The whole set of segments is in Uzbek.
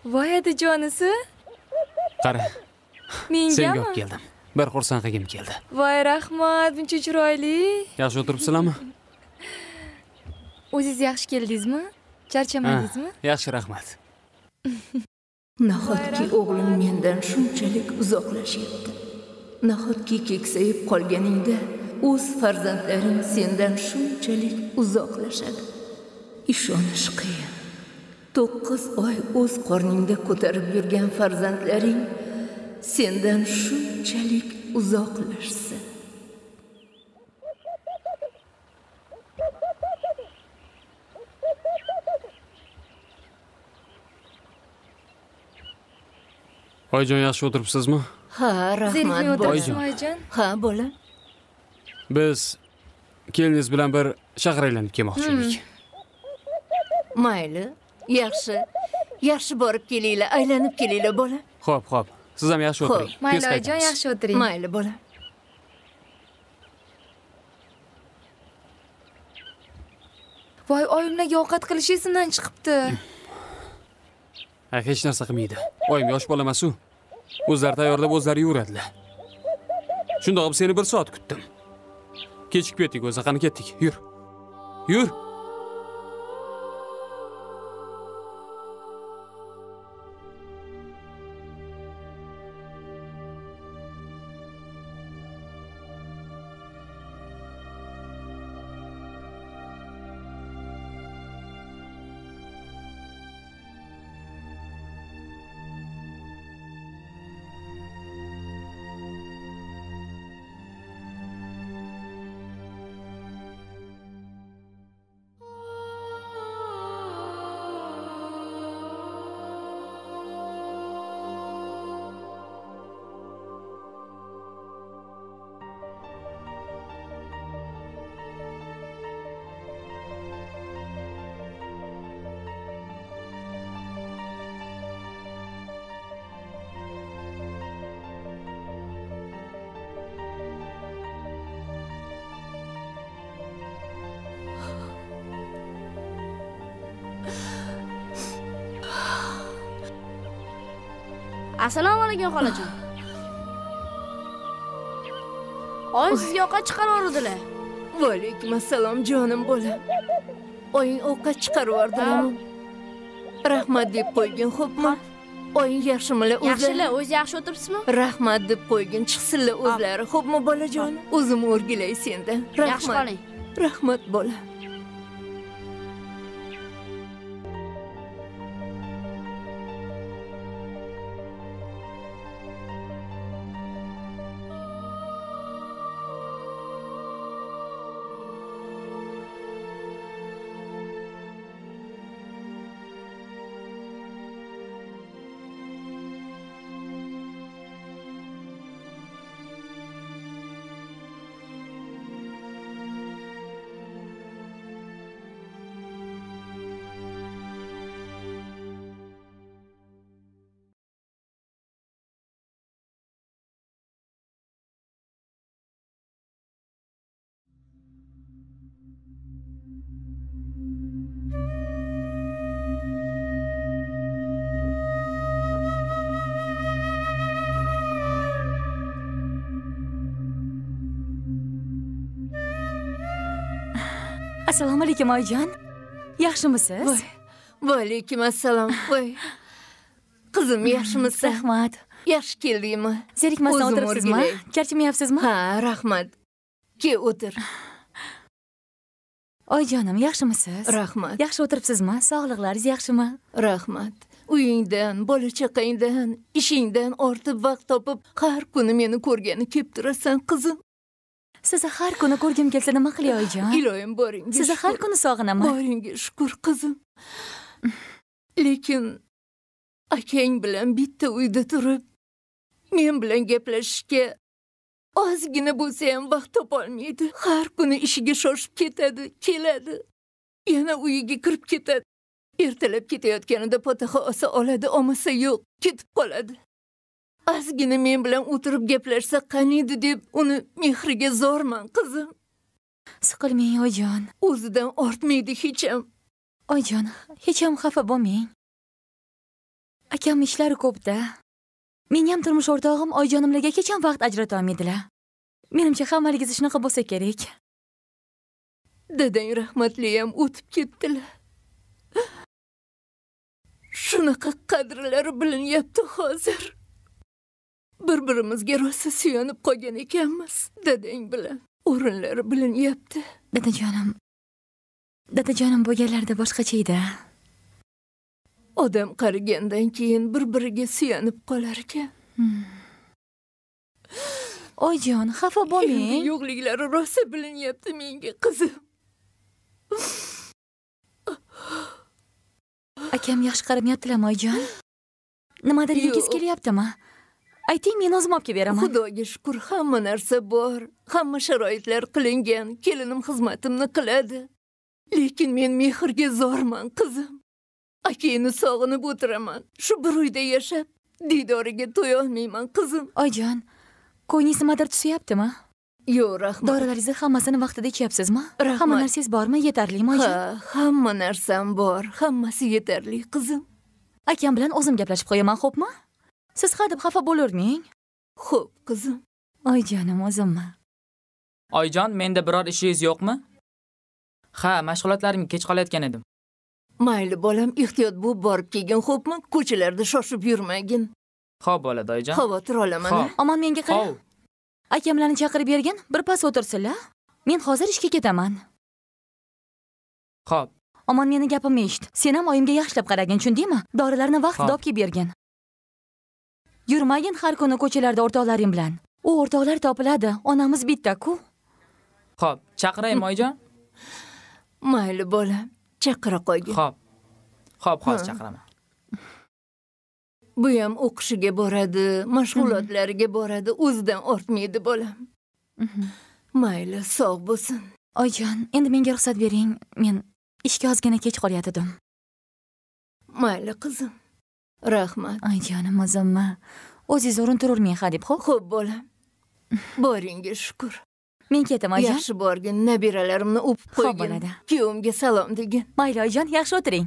Voy adajonisi. Qara. Mengami? Senga olib keldim. Bir xursand qilgim keldi. Voy rahmat, buncha chiroyli. Yaxshi o'tiribsizlarmi? O'zingiz yaxshi keldingizmi? Charchamadingizmi? Yaxshi, rahmat. Nahotki o'g'lim mendan shunchalik uzoqlashyapti. Nahotki keksayib qolganingda o'z farzandlaring sendan shunchalik uzoqlashadi. Ishonish qiyin. 9 oy o'z qorningda ko'tarib yurgan farzandlaring sendan shunchalik uzoqlashsa. Oyijon, yaxshi o'tiribsizmi? Ha, rahmat Zerikmay oyijon. Ha, bolam. Biz keliningiz bilan bir shahar aylanib kelmoqchi edik. Mayli, yaxshi. Yaxshi borib kelinglar, aylanib kelinglar, bolam. Xo'p. Siz ham yaxshi o'tiring. Mayli oyijon, yaxshi o'tiring. Mayli, bolam. Voy, oyimlarga ovqat qilish esimdan chiqibdi. Hech narsa qilmaydi. Oyim yosh bola emas-ku. O'zlari tayyorlab o'zlari yuradilar. Shundoq qilib seni 1 soat kutdim. Kechikib ketdik o'zi, qani ketdik. Yur. Assalomu alaykum xolajon. Oyim sizga ovqat chiqarib yubordilar. Va alaykum assalom jonim bolam. Oying ovqat chiqarib yubordilarmi? Rahmat deb qo'ygin, xo'pmi? Oying yaxshimilar o'zlari? Yaxshilar, o'zingiz yaxshi o'tiribsizmi? Rahmat deb qo'ygin, chiqsinlar o'zlari, xo'pmi bolajon? O'zim o'rgilay sendan. Yaxshi qoling. Rahmat bolam. Assalomu alaykum oyijon. Yaxshimisiz? Va alaykum assalom. Voy. Qizim, yaxshimisiz? Rahmat. Yaxshi keldingmi? Zerikmasdan o'tiribsizmi? Charchamayapsizmi? Ha, rahmat. Ke o'tir. Oyijonim, yaxshimisiz? Rahmat. Yaxshi o'tiribsizmi? Sog'liqlaringiz yaxshimi? Rahmat. Uyingdan, bola chaqangdan, ishingdan ortib vaqt topib, har kuni meni ko'rgani kelib turasan, qizim. Sizni har kuni ko'rgim kelsa nima qilay oyijon? Iloyim boringga. Sizni har kuni sog'inaman. Boringga shukr, qizim. Lekin akang bilan bitta uyda turib, men bilan gaplashishga ozgina bo'lsa ham vaqt topolmaydi. Har kuni ishiga shoshib ketadi, keladi. Yana uyiga kirib ketadi. Ertalab ketayotganida potaxa olsa oladi, olmasa yo'q, ketib qoladi. Ozgina men bilan o'tirib gaplashsa qaniydi deb uni mehriga zorman, qizim. Siqilmang oyijon. O'zidan ortmaydi hech ham. Oyijon, hech ham xafa bo'lmang. Akam ishlari ko'p-da. Mening ham turmush o'rtog'im oyijonimlarga qachon vaqt ajrata olmaydilar. Menimcha hammaligiz shunaqa bo'lsa kerak. Dadang rahmatliyam o'tib ketdilar. Shunaqa qadrlari bilinyapti hozir. Bir-birimizga rosa suyanib qolgan ekanmiz dadang bilan. O'rinlari bilinyapti. Dadajonim bo'lganlarda boshqacha edi. Odam qarigandan keyin bir-biriga suyanib qolar ekan. Oyijon, xafa bo'lmang. Yo'qliklari rosa bilinyapti menga, qizim. Akam yaxshi qaramayaptilarmi, oyijon? Nimadir yegingiz kelyaptimi? Ayting, men o'zim olib kelib beraman. Xudoga shukr, hamma narsa bor. Hamma sharoitlar qilingan. Kelinim xizmatimni qiladi. Lekin men mehrga zorman, qizim. Akangni sog'inib o'tiraman. Shu bir uyda yashab, diydoriga to'ya olmayman, qizim. Oyijon, ko'nglingiz nimadir tusyaptimi? Yo'q, rahmat. Dorilaringizni hammasini vaqtida ichyapsizmi? Rahmat. Hamma narsangiz bormi? Yetarlimi, oyijon? Ha, hamma narsam bor. Hammasi yetarli, qizim. Akam bilan o'zim gaplashib qo'yaman, xo'pmi? Siz hadeb xafa bo'lavermang. Xo'p, qizim. Oyijonim, o'zimmi? Oyijon, menda biror ishingiz yo'qmi? Ha, mashg'ulotlarimga kech qolayotgan edim. Mayli bolam, ehtiyot bo'lib borib kelgin, xo'pmi? Ko'chalarda shoshib yurmagin. Xo'p bo'ladi, oyijon. Xavotir olaman. Xo'p. Omon menga qara. Hov. Akamlarni chaqirib bergin, bir pas o'tirsinlar. Men hozir ishga ketaman. Xo'p. Omon, meni gapimni eshit. Sen ham oyimga yaxshilab qaragin, tushundingmi? Dorilarni vaqtida olib kelib bergin. Yurmagin har kuni ko'chalarda o'rtoqlaring bilan. U o'rtoqlar topiladi. Onamiz bitta-ku. Xo'p, chaqiraymi, oyijon? Mayli bolam, chaqira qo'ygin. Xo'p. Xo'p, hozir chaqiraman. Bu ham o'qishiga boradi, mashg'ulotlariga boradi, o'zidan ortmaydi bolam. Mayli, sog' bo'lsin. Oyijon, endi menga ruxsat bering. Men ishga ozgina kech qolyotgandim. Mayli, qizim. Rahmat. Oyijonim, o'zimmi? O'zingiz urintirurmang, hadeb, xo'p? Xo'p, bolam. Boringga shukr. Men ketaman, oyijon. Yaxshi borgin, nabiralarimni o'pib Xo'p, qo'ygin. bo'ladi. Kuyovimga salom degin. Mayli, oyijon, yaxshi o'tiring.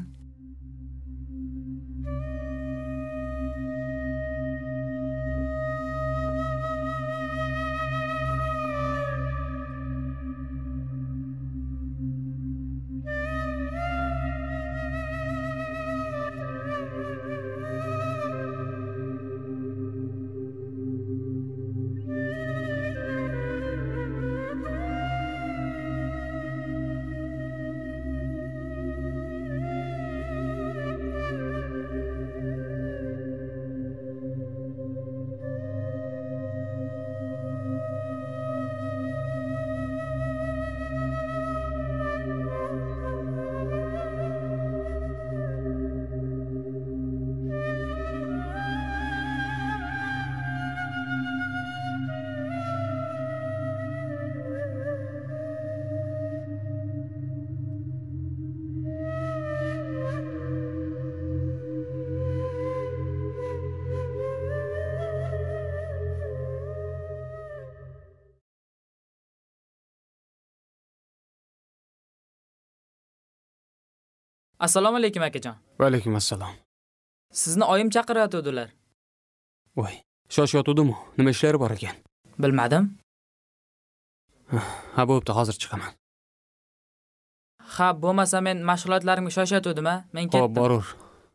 Assalomu alaykum akajon. Va alaykum assalom. Sizni oyim chaqirayotgandilar. Voy, shoshyotuvdimi? Nima ishlari bor ekan? Bilmadim. Ha, bo'pti, hozir chiqaman. Ha, bo'lmasa men mashg'ulotlarimga shoshayotgandim-a? Men ketdim. Xo'p, borur.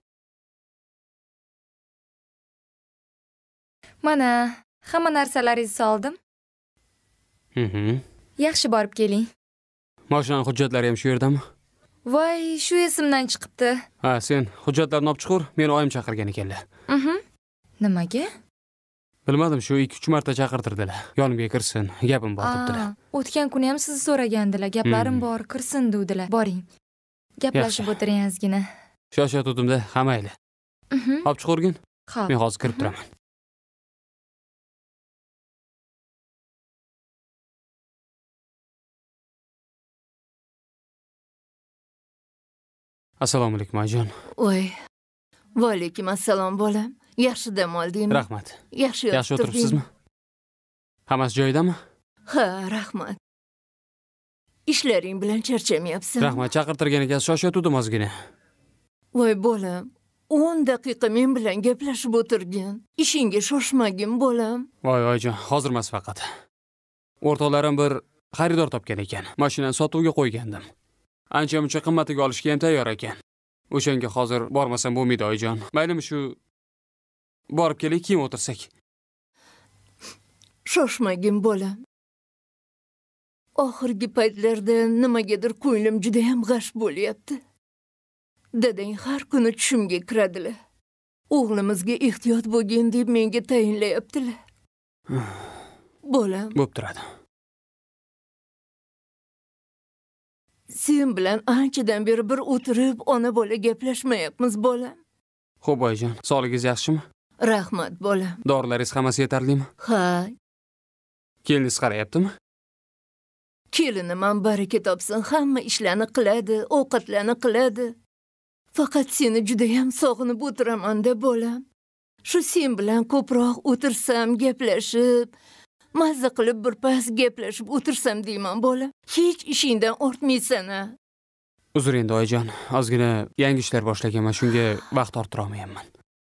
Mana, hamma narsalaringizni soldim. Yaxshi borib keling. Mashinaning hujjatlari ham shu yerdami? Voy, shu esimdan chiqibdi. Ha, sen hujjatlarni olib chiqur, meni oyim chaqirgan ekanlar. Nimaga? Bilmadim, shu 2-3 marta chaqirtirdilar. Yonimga kirsin, gapim bor debdilar. O'tgan kuni ham sizni so'ragandilar. Gaplarim bor, kirsin dedilar. Boring. Gaplashib o'tiring ozgina. Shoshyotuvdimda, ha mayli. Olib chiqurgin. Xo'p. Men hozir kirib turaman. Assalomu alaykum, oyijon. Voy. Va alaykum assalom bolam. Yaxshi dam oldingmi? Rahmat. Yaxshi Yaxshi o'tiribsizmi? Hammasi joyidami? Ha, rahmat. Ishlaring bilan charchamayapsan. Rahmat, chaqirtirgan ekan, shoshayotgandim ozgina. Voy bolam, 10 daqiqa men bilan gaplashib o'tirgin. Ishingga shoshmagin, bolam. Voy oyijon, hozir emas faqat. O'rtoqlarim bir xaridor topgan ekan. Mashinani sotuvga qo'ygandim. Ancha-muncha qimmatiga olishga ham tayyor ekan. O'shanga hozir bormasam bo'lmaydi oyijon. Maylimi shu borib keling, keyin o'tirsak. Shoshmagin, bolam. Oxirgi paytlarda nimagadir ko'nglim juda ham g'ash bo'lyapti. Dadang har kuni tushimga kiradilar. O'g'limizga ehtiyot bo'lgin deb menga tayinlayaptilar. Bolam, Bo'p turadi. sen bilan anchadan beri bir o'tirib, ona bola gaplashmayapmiz, bolam. Xo'p oyijon, sog'ligingiz yaxshimi? Rahmat, bolam. Dorilaringiz hammasi yetarlimi? Ha, Keliningiz qarayaptimi? kelinim ham baraka topsin, hamma ishlarni qiladi, ovqatlarni qiladi. Faqat seni juda ham sog'inib o'tiraman-da, bolam. Shu sen bilan ko'proq o'tirsam, gaplashib, mazza qilib bir pas gaplashib o'tirsam deyman, bolam. Hech ishingdan ortmaysan-a. Uzr endi oyijon, ozgina yangi ishlar boshlaganman, shunga vaqt orttira olmayapman.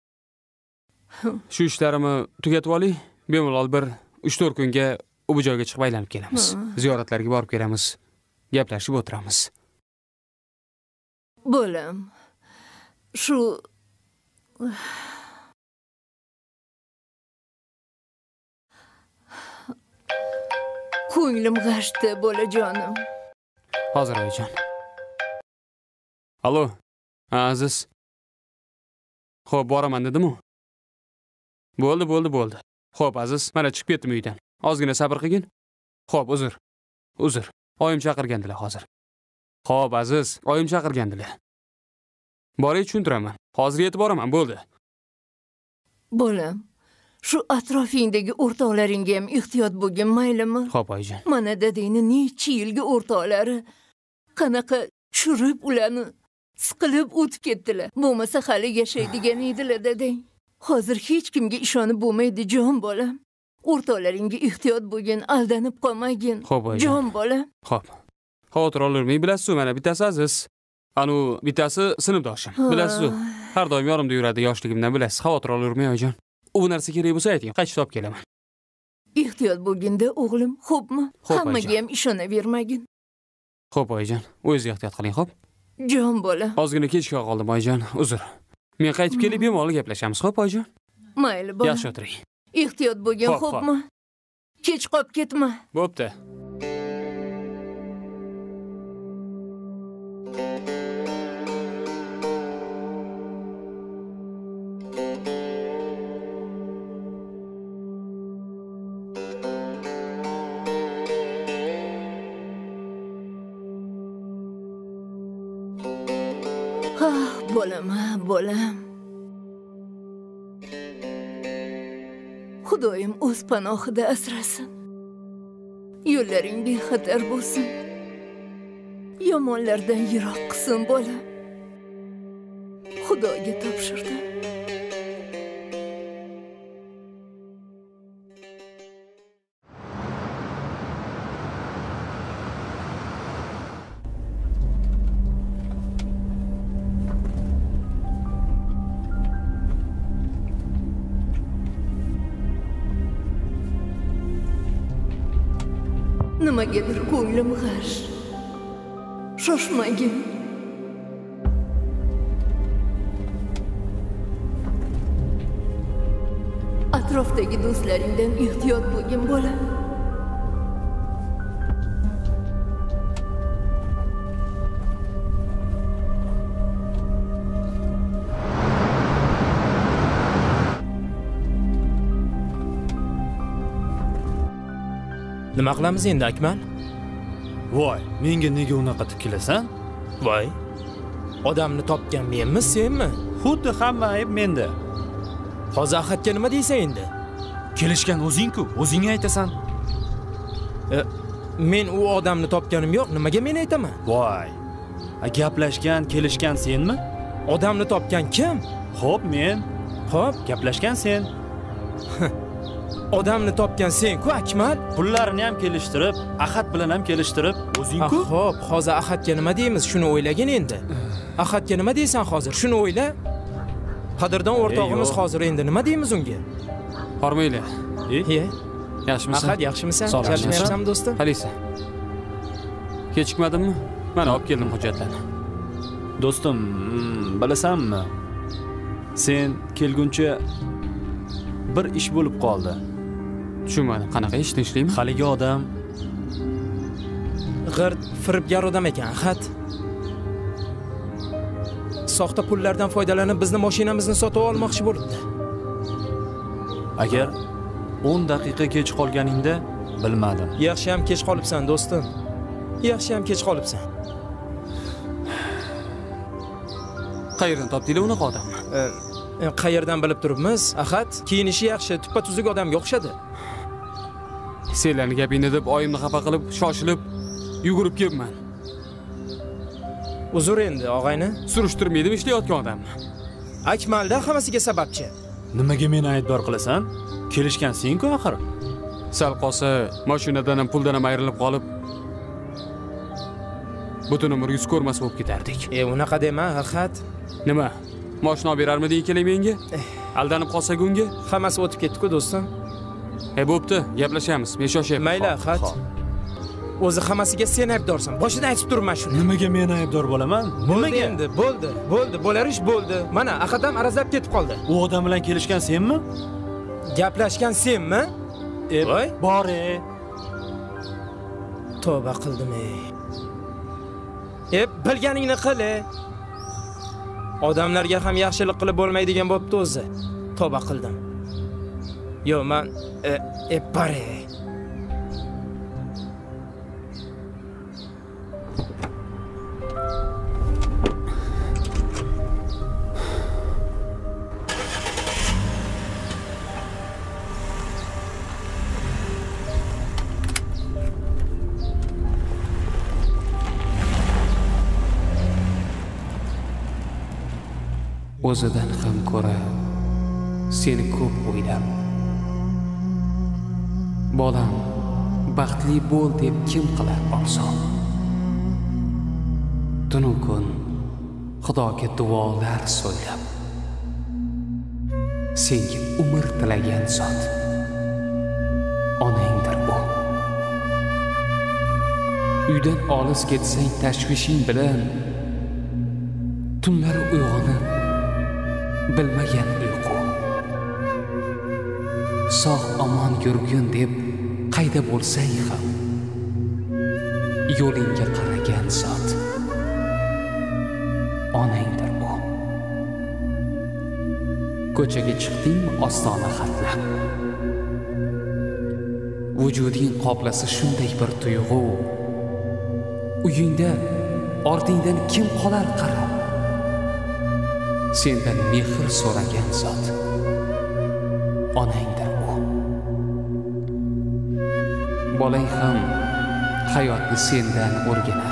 Shu ishlarimni tugatib oling, bemalol bir 3-4 kunga u joyga chiqib aylanib kelamiz. Ziyoratlarga borib kelamiz, gaplashib o'tiramiz. Bolam, shu ko'nglim g'ashti, bolajonim. Hozir oyijon. Alo, Aziz. Xo'p, boraman dedim-ku. Bo'ldi. Xo'p, Aziz, mana chiqib ketdim uydan. Ozgina sabr qilgin. Xo'p, uzr. Oyim chaqirgandilar hozir. Xo'p, Aziz, oyim chaqirgandilar. Boray tushuntiraman. Hozir yetib boraman, bo'ldi. Bolam, shu atrofingdagi o'rtoqlaringga ham ehtiyot bo'lgin, maylimi? Xo'p, oyijon. Mana dadangni necha yilgi o'rtoqlari qanaqa tushirib ularni siqilib o'tib ketdilar. Bo'lmasa hali yashaydigan edilar dadang. Hozir hech kimga ishonib bo'lmaydi, jon bolam. O'rtoqlaringga ehtiyot bo'lgin, aldanib qolmagin. Xo'p, oyijon. Jon bolam. Xo'p. Xavotir olmang, bilasiz-ku, mana bittasi Aziz. Anu bittasi sinfdoshim. Bilasiz-ku, har doim yonimda yuradi yoshligimdan, bilasiz. Xavotir olmang oyijon. U narsa kerak bo'lsa ayting, qaytib topib kelaman. Ehtiyot bo'lgin-da, o'g'lim, xo'pmi? Xo'p, Hammaga ham ishonavermagin. Xo'p, oyijon. O'zingiz ehtiyot qiling, xo'p? Jon bolam. Ozgina kechga qoldim, oyijon. Uzr. Men qaytib kelib bemalol gaplashamiz, xo'p, oyijon? Mayli, bolam. Yaxshi o'tiring. Ehtiyot bo'lgin, Xo'p, xo'pmi? Kech qolib ketma. Bo'pti. Bolam. Xudoyim o'z panohida asrasin. Yo'llaring bexatar bo'lsin. Yomonlardan yiroq qilsin, bolam. Xudoga topshirdim. Nimagadir ko'nglim g'ash. Shoshmagin. Atrofdagi do'stlaringdan ehtiyot bo'lgin, bolam. Nima qilamiz endi, Akmal? Voy, menga nega unaqa tikilasan? Voy. Odamni topgan menmi, senmi? Xuddi hamma ayb menda. Hozir Ahadga nima deysan endi? Kelishgan o'zing-ku, o'zing aytasan. Men u odamni topganim yo'q, nimaga men aytaman? Voy. Gaplashgan, kelishgan senmi? Odamni topgan kim? Xo'p, men. Xo'p, Gaplashgan sen. odamni topgan sen-ku, Akmal. Pullarni ham kelishtirib, Ahad bilan ham kelishtirib, o'zing-ku. Xo'p, hozir Ahadga nima deymiz? Shuni o'ylagin endi. Ahadga nima deysan hozir? Shuni o'yla. Qadrdon o'rtog'imiz hozir endi nima deymiz unga? Hormaylar. Ye. Yaxshimisan? Ahad, yaxshimisan? Sog'lommisan? Chalishmayapsanmi do'stim? Qalisa. Kechikmadimmi? Mana olib keldim hujjatlarni. Do'stim, bilasanmi? Sen kelguncha bir ish bo'lib qoldi. Tushunmadim. Qanaqa ish tinchlikmi? Haligi odam G'irt firibgar odam ekan, Ahad. Soxta pullardan foydalanib bizni mashinamizni sotib olmoqchi bo'libdi. agar 10 daqiqa kech qolganingda bilmadim. Yaxshi ham kech qolibsan, do'stim. Yaxshi ham kech qolibsan. Qayerdan topdinglar unaqa odamni? Qayerdan bilib turibmiz? Ahad, kiyinishi yaxshi, tuppa-tuzuk odamga o'xshadi. Senlarni gapingni deb oyimni xafa qilib, shoshilib yugurib kelibman. Uzr endi, og'ayni. Surishtirmaydimi ishlayotgan odamni? Akmalda hammasiga sababchi. Nimaga meni aybdor qilasan? Kelishgan sen-ku axir. Sal qolsa, mashinadan ham puldan ham ayrilib qolib, butun umr yuz ko'rmas bo'lib ketardik. Unaqa dema, Ahad. Nima? Mashina olib berarmiding keling menga? Aldanib qolsak unga? Hammasi o'tib ketdi-ku, do'stim. Bo'pti, gaplashamiz. Men shoshyapman. Mayli, Ahad. O'zi hammasiga sen aybdorsan. Boshidan aytib turman shuni. Nimaga men aybdor bo'laman? Nimaga endi? Bo'ldi. Bo'lar ish bo'ldi. Mana Ahad ham arazlab ketib qoldi. U odam bilan kelishgan senmi? Gaplashgan senmi? Voy, bor-e. Tavba qildim-ey. Bilganingni qil. Odamlarga ham yaxshilik qilib bo'lmaydigan bo'pti o'zi. Tavba qildim. Yo, men bare. O'zidan ham ko'ra seni ko'p o'ylab. Bolam, baxtli bo'l deb kim qilar orzu? Tunu kun Xudoga duolar so'ylab. Senga umr tilagan zot onangdir u. Uydan olis ketsang tashvishing bilan tunlari uyg'onib bilmagan uyqu. Sog' omon yurgin deb qayda bo'lsang ham yo'lingga qaragan zot onangdir u. Ko'chaga chiqdingmi ostona xatlab, vujuding qoplasa shunday bir tuyg'u. Uyingda ortingdan kim qolar qarab, sendan mehr so'ragan zot onangdir u. Bolang ham hayotni sendan o'rganar.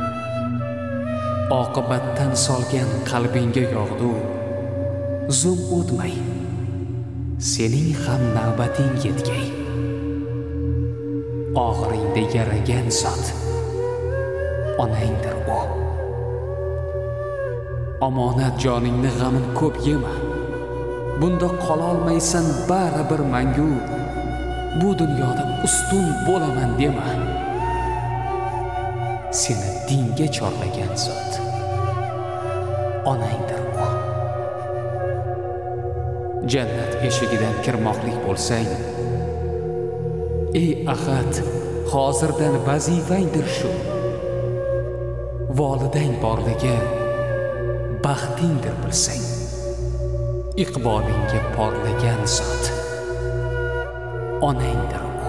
Oqibatdan solgan qalbingga yog'du. Zum o'tmay sening ham navbating yetgay. Og'iringda yaragan zot onangdir u. Omonat joningni g'amin ko'p yema. Bunda qololmaysan baribir mangu. Bu dunyoda ustun bo'laman dema. Seni dinga chorlagan zot onangdir u. Jannat eshigidan kirmoqlik bo'lsang, ey Ahad, hozirdan vazifangdir shu. Volidang borligi baxtingdir bilsang, iqbolingga porlagan zot onangdir u.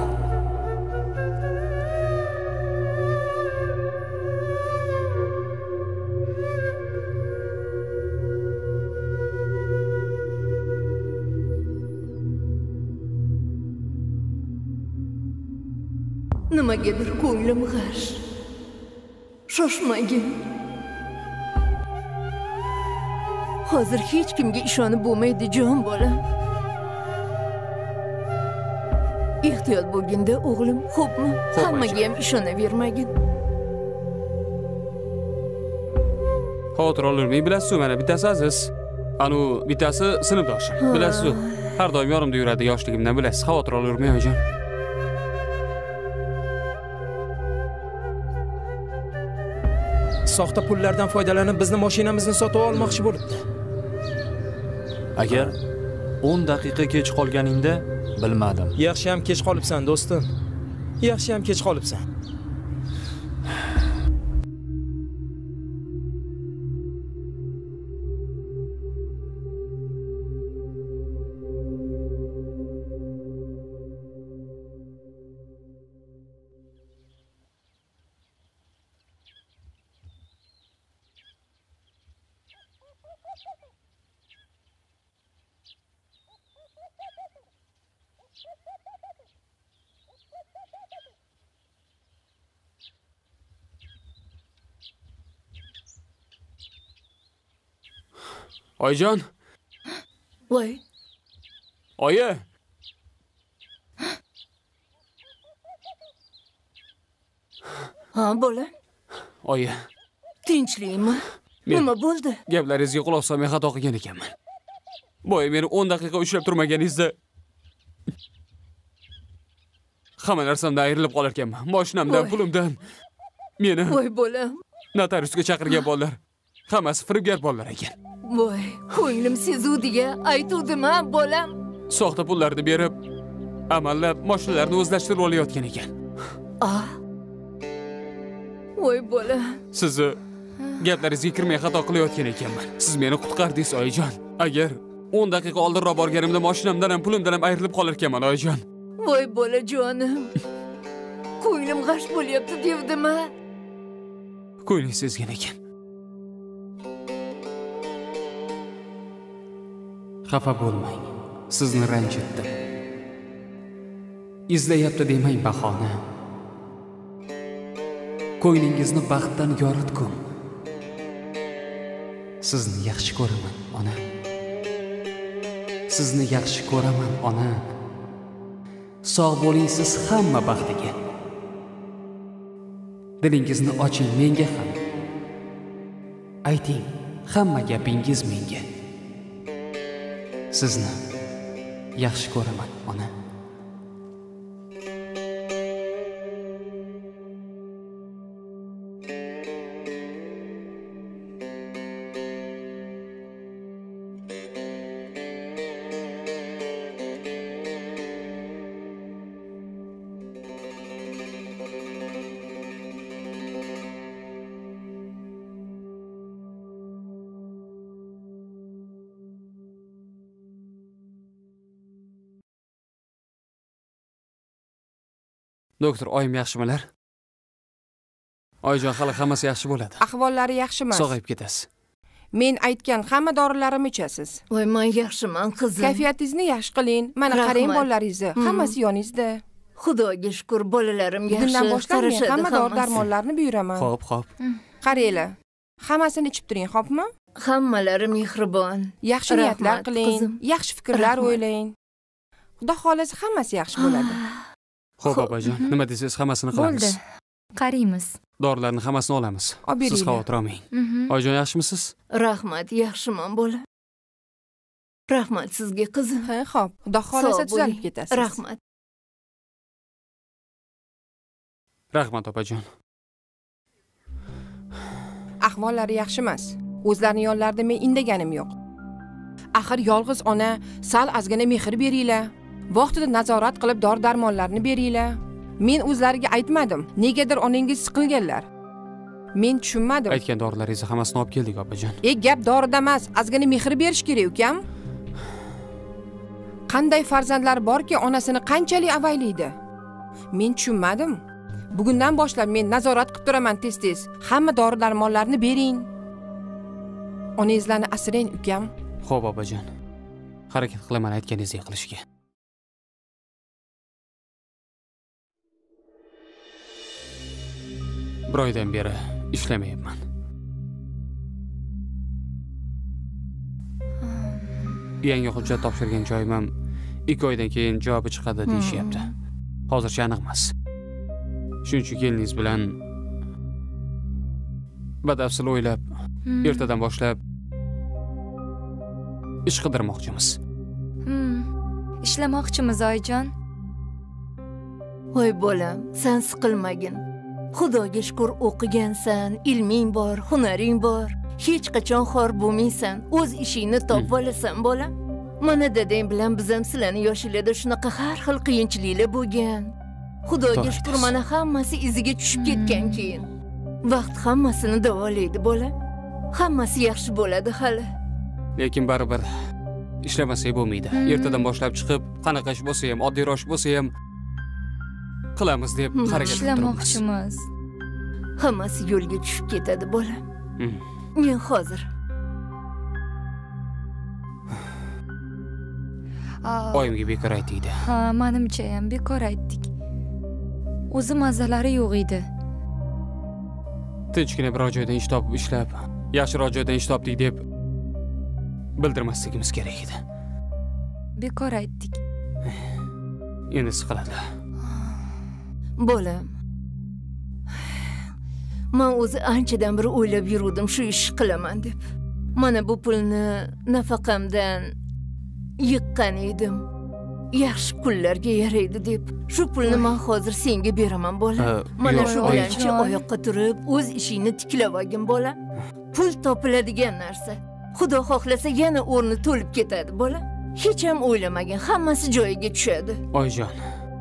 Nimagadir ko'nglim g'ash. Shoshmagin. Hozir hech kimga ishonib bo'lmaydi jon bolam. Ehtiyot bo'lganda o'g'lim, xo'pmi? Hammaga ham ishonavermagin. Xavotir olmang, bilasiz, mana bittasi aziz. Anu bittasi sinfdoshim. Bilasiz-ku, har doim yonimda yuradi yoshligimdan bilasiz. Xavotir olavermang oyijon. Soxta pullardan foydalanib bizni mashinamizni sotib olmoqchi bo'libdi. Agar 10 daqiqa kech qolganingda bilmadim. Yaxshi ham kech qolibsan, do'stim. Yaxshi ham kech qolibsan. Oyijon. Voy. Oyi. Ha, bola. Oyi. Tinchlikmi? Nima bo'ldi? Gaplaringizga quloq solmay xato qilgan ekanman. Boya meni 10 daqiqa ushlab turmaganingizda hamma narsamdan ayrilib qolar ekanman. Mashinamdan, pulimdan. Meni Voy bolam. notariusga chaqirgan bolalar hammasi firibgar bolalar ekan. Voy, ko'nglim sezuvdiga aytuvdim-a, bolam. Soxta pullarni berib, amallab mashinalarni o'zlashtirib olayotgan ekan. Ah. Voy bolam. Sizni gaplaringizga kirmay xato qilayotgan ekanman. Siz meni qutqardingiz, oyijon. Agar 10 daqiqa oldinroq borganimda mashinamdan ham pulimdan ham ayrilib qolar ekanman, oyijon. Voy bolajonim. Ko'nglim g'ash bo'lyapti devdim-a. Ko'nglingiz sezgan ekan. Xafa bo'lmang. Sizni ranjitdim. Izlayapti demang bahona. Ko'nglingizni baxtdan yoritdim. Sizni yaxshi ko'raman, ona. Sizni yaxshi ko'raman, ona. Sog' bo'ling siz hamma baxtiga. Dilingizni oching menga ham. Ayting, hamma gapingiz menga. Sizni yaxshi ko'raman, ona. Doktor, oyim yaxshimalar? Oyijon, hali hammasi yaxshi bo'ladi. Ahvollari yaxshi emas. Sog'ayib ketasiz. Men aytgan hamma dorilarimni ichasiz. Voy, men yaxshiman, qizim. Kayfiyatingizni yaxshi qiling. Mana qarang bolalaringizni, hammasi yoningizda. Xudoga shukr, bolalarim yaxshi. Bundan boshlab men hamma dori-darmonlarni buyuraman. Xo'p. Qaranglar. Hammasini ichib turing, xo'pmi? Hammalari mehribon. Yaxshi niyatlar qiling, yaxshi fikrlar o'ylang. Xudo xolasa hammasi yaxshi bo'ladi. Xo'p, opajon, nima desangiz hammasini qilamiz. Bo'ldi. Qaraymiz. Dorilarni hammasini olamiz. Siz xavotir olmang. Oyijon, yaxshimisiz? Rahmat, yaxshiman, bola. Rahmat sizga, qizim. Ha, xo'p. Xudo xolasa tuzalib ketasiz. Rahmat. Rahmat, opajon. Ahvollari yaxshi emas. O'zlarining yonlarida men indaganim yo'q. Axir yolg'iz ona, sal ozgina mehr beringlar. Vaqtida nazorat qilib dori-darmonlarni beringlar. Men o'zlariga aytmadim. Negadir onangiz siqilganlar. Men tushunmadim. Aytgan dorilaringizni hammasini olib keldik, opajon. Gap dorida emas, ozgina mehr berish kerak ukam. Qanday farzandlar borki, onasini qanchalik avaylaydi. Men tushunmadim. Bugundan boshlab men nazorat qilib turaman tez-tez. Hamma dori-darmonlarni bering. Onangizlarni asrang ukam. Xo'p, opajon. Harakat qilaman aytganingizdek qilishga. Bir oydan beri ishlamayapman. Yangi hujjat topshirgan joyim ham 2 oydan keyin javobi chiqadi deyishyapti. Hozircha aniq emas. Shuning uchun keliningiz bilan batafsil o'ylab, ertadan boshlab ish qidirmoqchimiz. Ishlamoqchimiz oyijon. Voy bolam, sen siqilmagin. Xudoga shukr o'qigansan, ilming bor, hunaring bor. Hech qachon xor bo'lmaysan. O'z ishingni topib olasan, bolam. Mana dadang bilan biz ham sizlarni yoshinglarda shunaqa har xil qiyinchiliklar bo'lgan. Xudoga shukr, mana hammasi iziga tushib ketgan keyin. Vaqt hammasini davolaydi, bolam. Hammasi yaxshi bo'ladi hali. Lekin baribir ishlamasak bo'lmaydi. Ertadan boshlab chiqib, qanaqa ish bo'lsa ham, oddiyroq ish bo'lsa ham qilamiz deb harakat qilamiz. Ishlamoqchimiz. Hammasi yo'lga tushib ketadi, bolam. Men hozir oyimga bekor aytdi. Ha, menimcha ham bekor aytdik. O'zi mazalari yo'q edi. Tinchgina biror joydan ish topib ishlab, yaxshiroq joydan ish topdik deb bildirmasligimiz kerak edi. Bekor aytdik. Endi siqiladi. bolam. Men o'zi anchadan beri o'ylab yurdim shu ish qilaman deb. Mana bu pulni nafaqamdan yiqqan edim. Yaxshi kunlarga yaraydi deb. Shu pulni men hozir senga beraman, bolam. Mana shu bilanchi oyoqqa turib, o'z ishingni tiklab olgin, bolam. Pul topiladigan narsa. Xudo xohlasa yana o'rni to'lib ketadi, bolam. Hech ham o'ylamagin, hammasi joyiga tushadi. Oyjon.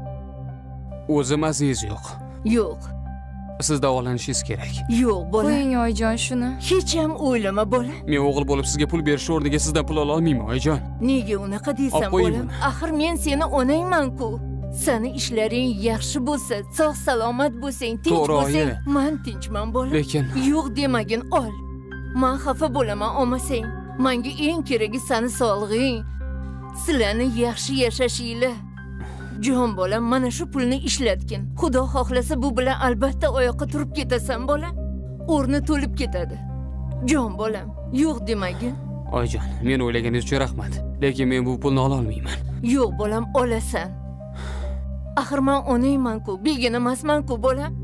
O'zim aziz yo'q. Yo'q. Siz davolanishingiz kerak. Yo'q, bolam. Qo'ying oyijon shuni. Hech ham o'ylama, bolam. Men o'g'il bo'lib sizga pul berish o'rniga sizdan pul ola olmayman, oyijon. Nega unaqa deysan, bolam? Axir men seni onangman-ku. Seni ishlaring yaxshi bo'lsa, sog' salomat bo'lsang, tinch bo'lsang, men tinchman, bolam. Lekin yo'q demagin, ol. Men xafa bo'laman olmasang. Menga eng keragi seni sog'lig'ing. Sizlarni yaxshi yashashinglar. Jon bolam, mana shu pulni ishlatgin. Xudo xohlasa bu bilan albatta oyoqqa turib ketasan, bolam. O'rni to'lib ketadi. Jon bolam, yo'q demagin. Oyijon, men o'ylaganingiz uchun rahmat. Lekin men bu pulni ola olmayman. Yo'q bolam, olasan. Axir men onangman-ku, begona emasman-ku, bolam.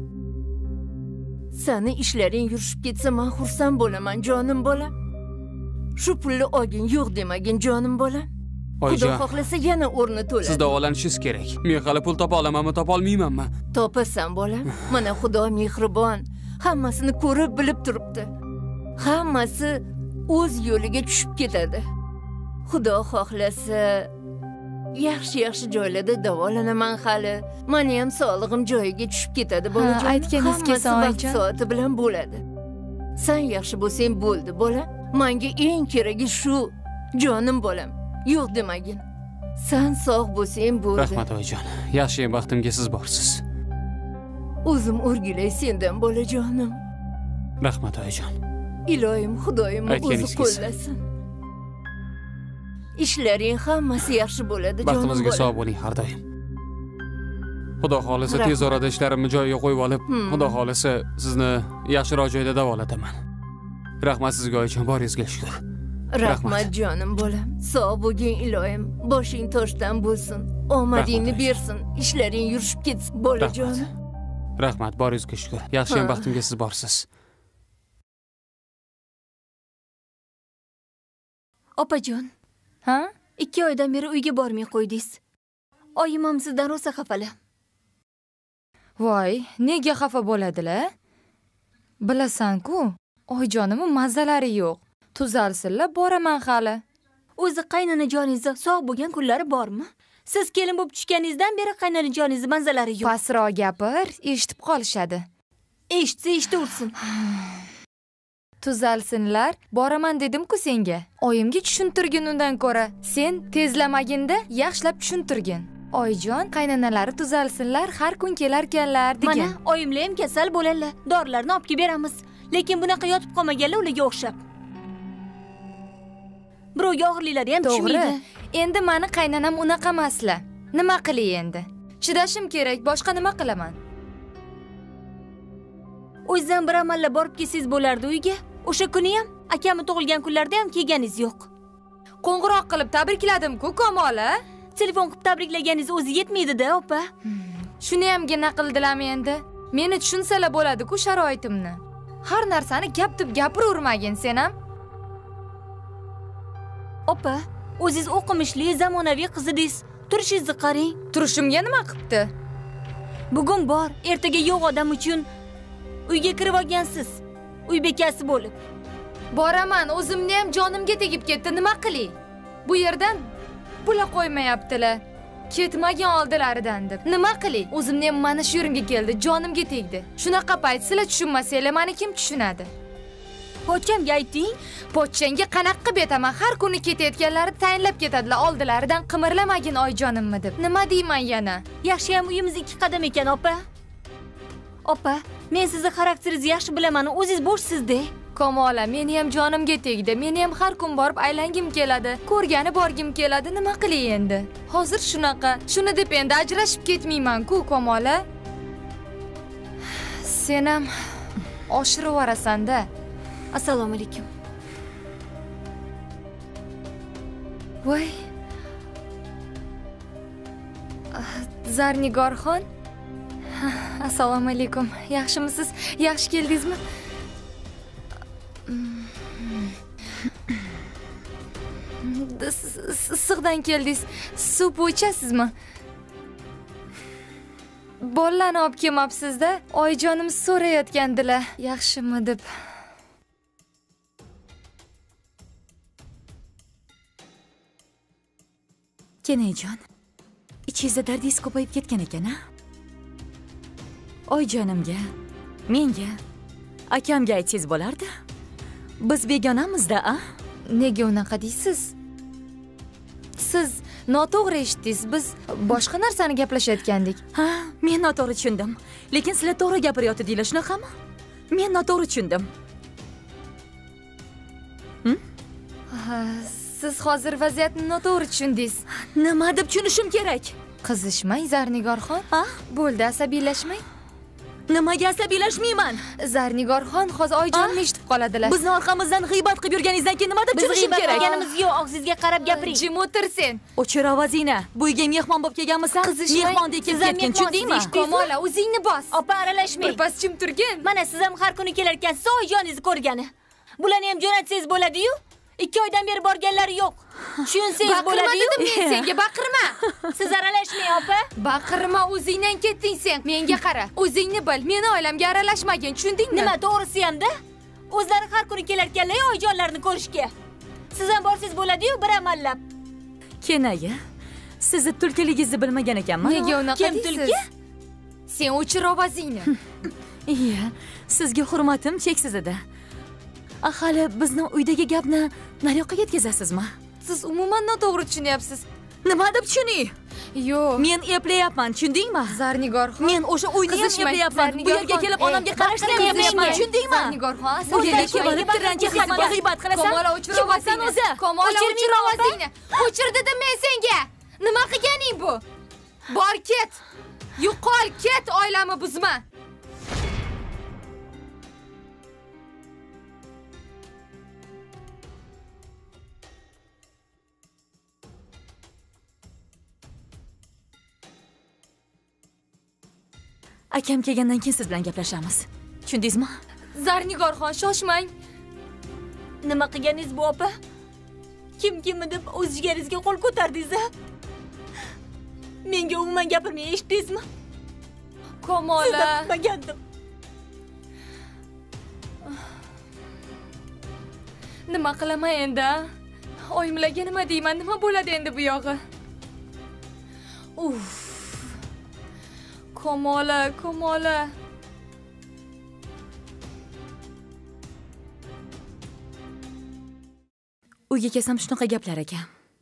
Seni ishlaring yurishib ketsa, men xursand bo'laman, jonim bolam. Shu pulni olgin, yo'q demagin, jonim bolam. Xudo xohlasa yana o'rni to'ladi. Siz davolanishingiz kerak. Men hali pul topa olamanmi, topa olmaymanmi? Topasan, bolam. Mana Xudo mehribon. Hammasini ko'rib, bilib turibdi. Hammasi o'z yo'liga tushib ketadi. Xudo xohlasa yaxshi joylarda davolanaman hali. Meni ham sog'lig'im joyiga tushib ketadi, bolajon. Aytganingiz kelsa, oyijon. Soati bilan bo'ladi. Sen yaxshi bo'lsang bo'ldi, bolam. Menga eng keragi shu, jonim bolam. Yo'q demagin. Sen sog' bo'lsang bo'ldi. Rahmat oyijon. Yaxshiyam baxtimga siz borsiz. O'zim o'rgilay sendan, bolajonim. Rahmat oyijon. Iloyim, Xudoyim o'zi qo'llasin. Ishlaring hammasi yaxshi bo'ladi, jonim. Baxtimizga sog' bo'ling har doim. Xudo xohlasa tez orada ishlarimni joyiga qo'yib olib, Xudo xohlasa sizni yaxshiroq joyda davolataman. Rahmat sizga oyijon, boringizga shukr. Rahmat jonim bolam. Sog' bo'lgin iloyim. Boshing toshdan bo'lsin. Omadingni bersin. Ishlaring yurishib ketsin, bolajonim. Rahmat, boringizga shukr. Yaxshiyam baxtimga siz borsiz. Opajon. Ha? 2 oydan beri uyga bormay qo'ydingiz. Oyim ham sizdan rosa xafala. Voy, nega xafa bo'ladilar? Bilasan-ku, oyijonimning mazalari yo'q. Tuzalsinlar, boraman hali. O'zi qaynanajoningiz sog' bo'lgan kunlari bormi? Siz kelin bo'lib tushganingizdan beri qaynanajoningiz manzalari yo'q. Pastroq gapir, eshitib qolishadi. Eshitsa eshitaversin. Tuzalsinlar, boraman dedim-ku senga. Oyimga tushuntirgin undan ko'ra. Sen tezlamaginda yaxshilab tushuntirgin. Oyijon, qaynanalari tuzalsinlar, har kun kelarkanlar degan. Mana oyimlar ham kasal bo'ladilar. Dorilarni olib kelib beramiz. Lekin bunaqa yotib qolmaganlar ularga o'xshab. Birovga og'irliklari ham tushmaydi. Endi meni qaynanam unaqa emaslar. Nima qilay endi? Chidashim kerak, boshqa nima qilaman? O'zingizdan bir amallab borib kelsangiz bo'lardi uyga. O'sha kuni ham akamni tug'ilgan kunlarda ham kelganingiz yo'q. Qo'ng'iroq qilib tabrikladim-ku, Kamola. Telefon qilib tabriklaganingiz o'zi yetmaydi-da, opa. Shuni ham gina qildilarmi endi? Meni tushunsalar bo'ladi-ku sharoitimni. Har narsani gap deb gapiravermagin sen ham. Opa, o'zingiz o'qimishli, zamonaviy qizidingiz. Turishingizni qarang. Turishimga nima qilibdi? Bugun bor, ertaga yo'q odam uchun uyga kirib olgansiz. Uy bekasi bo'lib. Boraman, o'zimni ham jonimga tegib ketdi. Nima qilay? Bu yerdan pula qo'ymayaptilar. Ketmagan oldilaridan deb. Nima qilay? O'zimni ham mana shu yerimga keldi, jonimga tegdi. Shunaqa payt sizlar tushunmasanglar, meni kim tushunadi? Pochchamga ayting. Pochchangga qanaqa qilib betaman? Har kuni ketayotganlari tayinlab ketadilar. Oldilaridan qimirlamagin oyijonimmi deb. Nima deyman yana? Yaxshi ham uyimiz 2 qadam ekan, opa. Opa, men sizni xarakteringizni yaxshi bilaman. O'zingiz bo'shsiz-da. Kamola, meni ham jonimga tegdi. Meni ham har kun borib aylangim keladi. Ko'rgani borgim keladi. Nima qilay endi? Hozir shunaqa. Shuni deb endi ajrashib ketmayman-ku, Kamola. Sen ham oshirib yuborasan-da. Assalomu alaykum. Voy. Zarnigorxon. Assalomu alaykum. Yaxshimisiz? Yaxshi keldingizmi? Issiqdan keldingiz. Suv ichasizmi? Bollarni olib kelmabsiz-da. Oyijonim so'rayotgandilar. Yaxshimi deb. Kenajon, ichingizda dardingiz ko'payib ketgan ekan-a? Oyijonimga, menga, akamga aytsangiz bo'lardi. Biz begonamizda-a? Nega unaqa deysiz? Siz noto'g'ri eshitdingiz. Biz boshqa narsani gaplashayotgandik. Ha, men noto'g'ri tushundim. Lekin sizlar to'g'ri gapiryapti-deylar, shunaqami? Men noto'g'ri tushundim. Siz hozir vaziyatni noto'g'ri tushundingiz. Nima deb tushunishim kerak? Qizishmang, Zarnigorxon. Bo'ldi, asabiylashmang. Nimaga asabiylashmayman? Zarnigorxon, hozir oyijonimni eshitib qoladilar. Bizni orqamizdan g'iybat qilib yurganingizdan keyin nima deb tushunishim kerak? Biz g'iybat qilganimiz yo'q, og'zingizga qarab gapiring. Jim o'tir sen. O'chir ovozingni. Bu uyga mehmon bo'lib kelganmisan? Mehmondek kelib ketgan, tushundingmi? Kamola, o'zingni bos. Opa, aralashmang. Birpas jim turgin. Mana siz ham har kuni kelar ekansiz, oyijoningizni ko'rgani. Bularni ham jo'natsangiz bo'ladi-yu. 2 oydan beri borganlari yo'q. Tushunsangiz bo'ladi-yu. Men senga baqirma. Siz aralashmang, opa. Baqirma, o'zingdan ketding sen. Menga qara. O'zingni bil. Meni oilamga aralashmagin, tushundingmi? Nima, to'g'risi ham-da? O'zlari har kuni kelar ekanlar oyijonlarni ko'rishga. Siz ham borsangiz bo'ladi-yu, bir amallab. Kenaga, sizni tulkiligingizni bilmagan ekanman. Nega unaqa deysiz? Kim tulki? Sen o'chir ovozingni. Iya, sizga hurmatim cheksiz edi. Hali bizni uydagi gapni nariyoqqa yetkazasizmi? Siz umuman noto'g'ri tushunyapsiz. Nima deb tushunay? Yo'q. Men eplayapman, tushundingmi? Zarnigorxon. Men o'sha uyni ham eplayapman. Bu yerga kelib onamga qarashni ham eplayapman, tushundingmi? Zarnigorxon, bu yerga kelib tiranchi hammaga g'iybat qilasan. Kamola, o'chir ovozingni. Kamola, o'chir ovozingni. O'chir dedim men senga. Nima qilganing bu? Bor ket. Yo'qol, ket, oilamni buzma. Akam kelgandan keyin siz bilan gaplashamiz. Tushundingizmi? Zarnigorxon, shoshmang. Nima qilganingiz bu, opa? Kim deb o'z jigaringizga qo'l ko'tardingiz-a? Menga umuman gapirmay eshitdingizmi? Kamola. Kutmagandim. Nima qilaman endi? Oyimlarga nima deyman? Nima bo'ladi endi bu yog'i? Uf. Kamola. Uyga kelsam shunaqa gaplar ekan.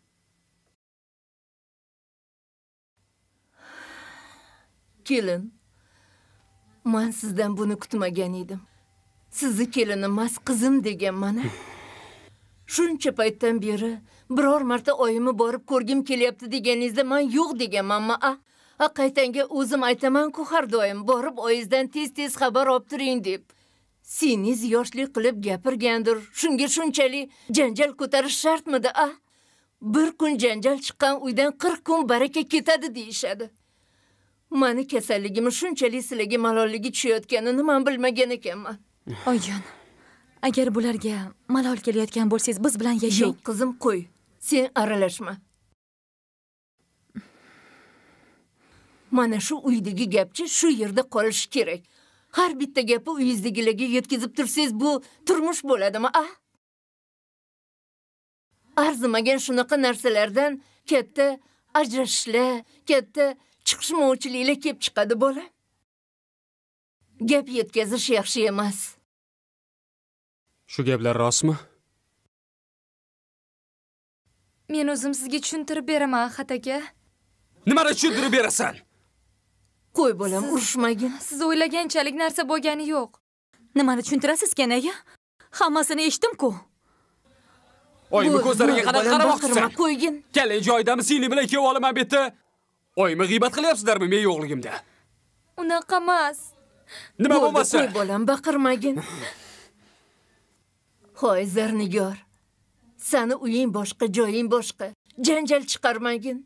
Kelin, men sizdan buni kutmagan edim. Sizni kelin emas, qizim deganman. Shuncha paytdan beri biror marta oyimni borib ko'rgim kelyapti deganingizda men yo'q deganman-a? Qaytanga o'zim aytaman-ku har doim borib oyingizdan tez xabar olib turing deb. Seniz yoshlik qilib gapirgandir. Shunga shunchalik janjal ko'tarish shartmidi-a? Bir kun janjal chiqqan uydan 40 kun baraka ketadi deyishadi. Meni kasalligim shunchalik sizlarga malolligi tushayotganini men bilmagan ekanman. Oyijon, agar bularga malol kelayotgan bo'lsangiz biz bilan yashang. Yo'q, qizim, qo'y. Sen aralashma. Mana shu uydagi gapchi shu yerda qolishi kerak. Har bitta gapi uyingizdagilarga yetkazib tursangiz, bu turmush bo'ladimi, a? Arzimagan shunaqa narsalardan katta ajrashishlar, katta chiqishmovchiliklar kelib chiqadi bola. Gap yetkazish yaxshi emas. Shu gaplar rostmi? Men o'zim sizga tushuntirib beraman, Ahad aka. Nimani tushuntirib berasan? Qo'y bolam, urushmagin. Siz o'ylaganchalik narsa bo'lgani yo'q. Nimani tushuntirasiz aka? Hammasini eshitdim-ku. Oyimni ko'zlariga qarab qaramoqchisan. Qo'ygin. Kelin joydami singli bilan kelib olaman bu yerda? Oyimni g'iybat qilyapsizlarmi men yo'qligimda? Unaqa emas. Nima bo'lmasa? Qo'y bolam, baqirmagin. Hoy Zarnigor. Sani uying boshqa, joying boshqa. Janjal chiqarmagin.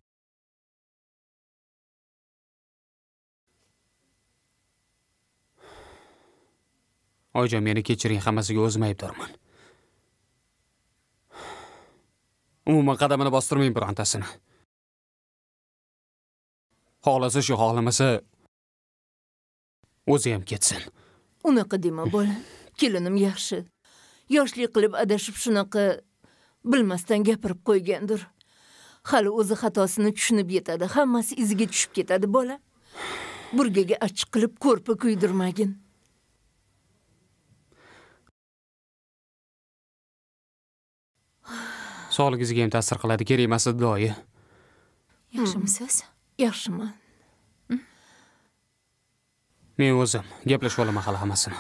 Oyijon, meni kechiring, hammasiga o'zim aybdorman. Umuman qadamini bostirmang birontasini. Xohlasa shu, xohlamasa o'zi ham ketsin. Unaqa dema bolam. Kelinim yaxshi. Yoshlik qilib adashib shunaqa bilmasdan gapirib qo'ygandir. Hali o'zi xatosini tushunib yetadi. Hammasi iziga tushib ketadi bola. Burgaga achchiq qilib ko'rpa kuydirmagin. Sog'ligingizga ham ta'sir qiladi, kerak emas doyi. Yaxshimisiz? Yaxshiman. Men o'zim gaplashib olaman hali hammasini.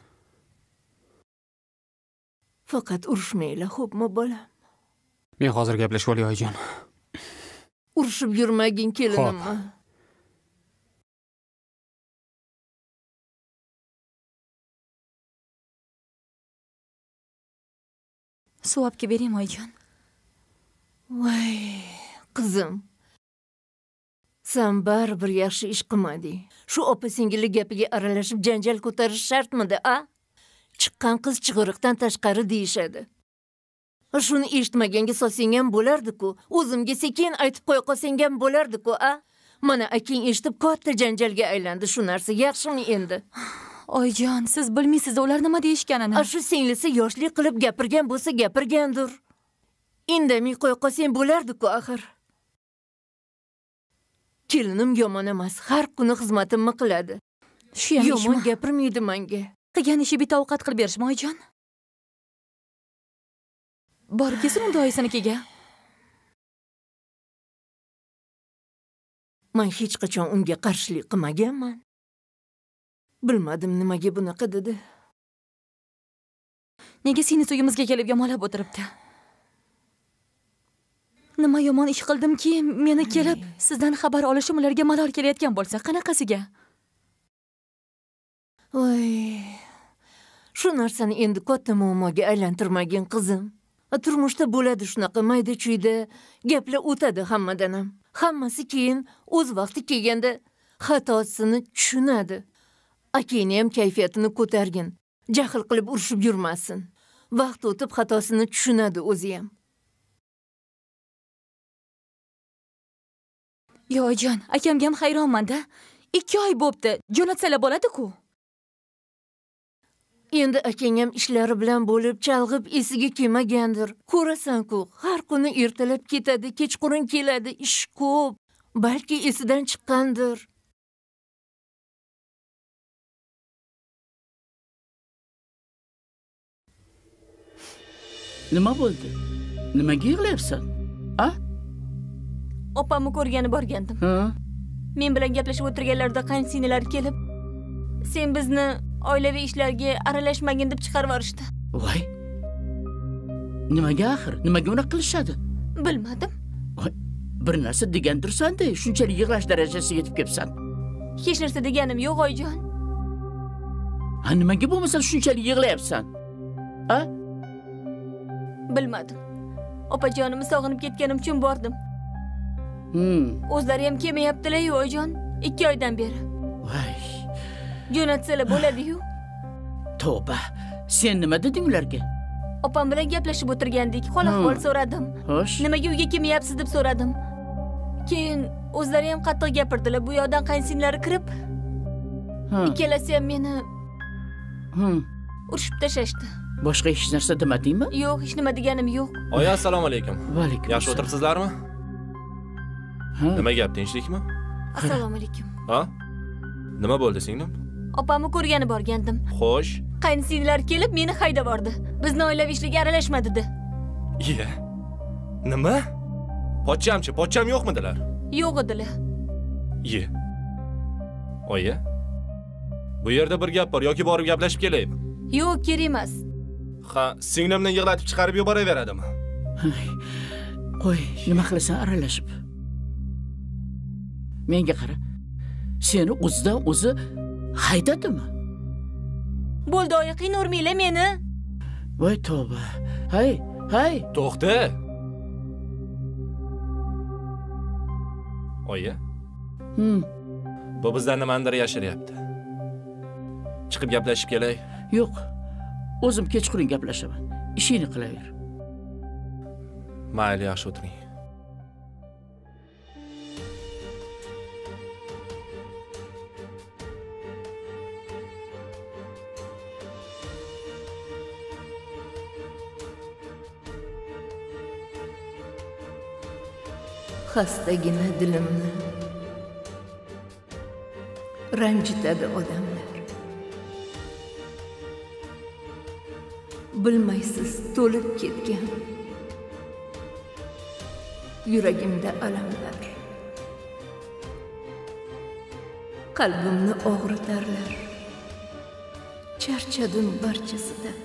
Faqat urushmaylar, xo'pmi bolam? Men hozir gaplashib olay oyijon. Urushib yurmagin kelinimmi? Suv olib beraymi oyijon? Voy, qizim. Sen baribir yaxshi ish qilmading. Shu opa-singilli gapiga aralashib janjal ko'tarish shartmidi, a? Chiqqan qiz chig'iriqdan tashqari deyishadi. Shuni eshitmaganga solsang ham bo'lardi-ku. O'zimga sekin aytib qo'ya qolsang ham bo'lardi-ku, a? Mana aking eshitib katta janjalga aylandi shu narsa. Yaxshimi endi? Oyijon, siz bilmaysiz ular nima deyishganini. Shu singlisi yoshlik qilib gapirgan bo'lsa gapirgandir. Indamay qo'ya qolsang bo'lardi-ku axir. Kelinim yomon emas, har kuni xizmatimni qiladi. Shu ham yomon gapirmaydi menga. Qilgan ishi bitta ovqat qilib berishmi oyijon? Borib kelsin unda oyisinikiga. Men hech qachon unga qarshilik qilmaganman. Bilmadim nimaga bunaqa dedi. Nega seni uyimizga kelib yomonlab o'tiribdi? Nima yomon ish qildimki, meni kelib sizdan xabar olishim ularga malol kelayotgan bo'lsa, qanaqasiga? Voy. Shu narsani endi katta muammoga aylantirmagin qizim. Turmushda bo'ladi shunaqa mayda-chuyda gaplar o'tadi hammadan ham. Hammasi keyin o'z vaqti kelganda xatosini tushunadi. Akangni ham kayfiyatini ko'targin. Jahl qilib urushib yurmasin. Vaqt o'tib xatosini tushunadi o'zi ham. Yo'jon, akamga ham hayronman-da. 2 oy bo'pti. Jo'natsalar bo'ladi-ku. Endi akang ham ishlari bilan bo'lib, chalg'ib esiga kelmagandir. Ko'rasan-ku, har kuni ertalab ketadi, kechqurun keladi, ish ko'p. Balki esidan chiqqandir. Nima bo'ldi? Nimaga yig'layapsan? A? Opamni ko'rgani borgandim. Men bilan gaplashib o'tirganlarda qaynsinilari kelib, sen bizni oilaviy ishlarga aralashmagin deb chiqarib yuborishdi. Voy. Nimaga axir? Nimaga uni qilishadi? Bilmadim. Voy, bir narsa degandirsan-da, shunchalik yig'lash darajasiga yetib kelibsan. Hech narsa deganim yo'q, oyijon. Ha, nimaga bo'lmasa shunchalik yig'layapsan? A? Bilmadim. Opajonimni sog'inib ketganim uchun bordim. O'zlari ham kelmayaptilar-yu, oyijon, 2 oydan beri. Voy. Jo'natsalar bo'ladi-yu. Tavba. Sen nima deding ularga? Opam bilan gaplashib o'tirgandik. Hol-ahvol so'radim. Xo'sh. Nimaga uyga kelmayapsiz deb so'radim. Keyin o'zlari ham qattiq gapirdilar. Bu yoqdan qaynsingillari kirib, ikkalasi ham meni urishib tashlashdi. Boshqa hech narsa demadingmi? Yo'q, hech nima deganim yo'q. Oyi, assalomu alaykum. Va alaykum. Yaxshi o'tiribsizlarmi? Nima gap, tinchlikmi? Assalomu alaykum. Ha? Nima bo'ldi singlim? Opamni ko'rgani borgandim. Xo'sh. Qaynsingillar kelib meni haydab bordi. Bizni oilaviy ishlarga aralashma dedi. Iya. Nima? Pochcham yo'qmidilar? Yo'q edilar. Iya. Oyi. Bu yerda bir gap bor, yoki borib gaplashib kelaymi? Yo'q, kerak emas. Ha, singlimni yig'latib chiqarib yuboraveradimi? Qo'y, nima qilasan aralashib? Menga qara. Seni o'zidan o'zi haydadimi? Bo'ldi, oyi, qiynurmanglar meni. Voy tavba. Hay. To'xta. Oyi. Bu bizdan nimadir yashiryapti. Chiqib gaplashib kelay. Yo'q. O'zim kechqurun gaplashaman. Ishingni qilaver. Mayli, yaxshi o'tiring. Xastagina dilimni ranjitadi odamlar. Bilmaysiz to'lib ketgan yuragimda alamlar. Qalbimni og'ritarlar. Charchadim barchasidan.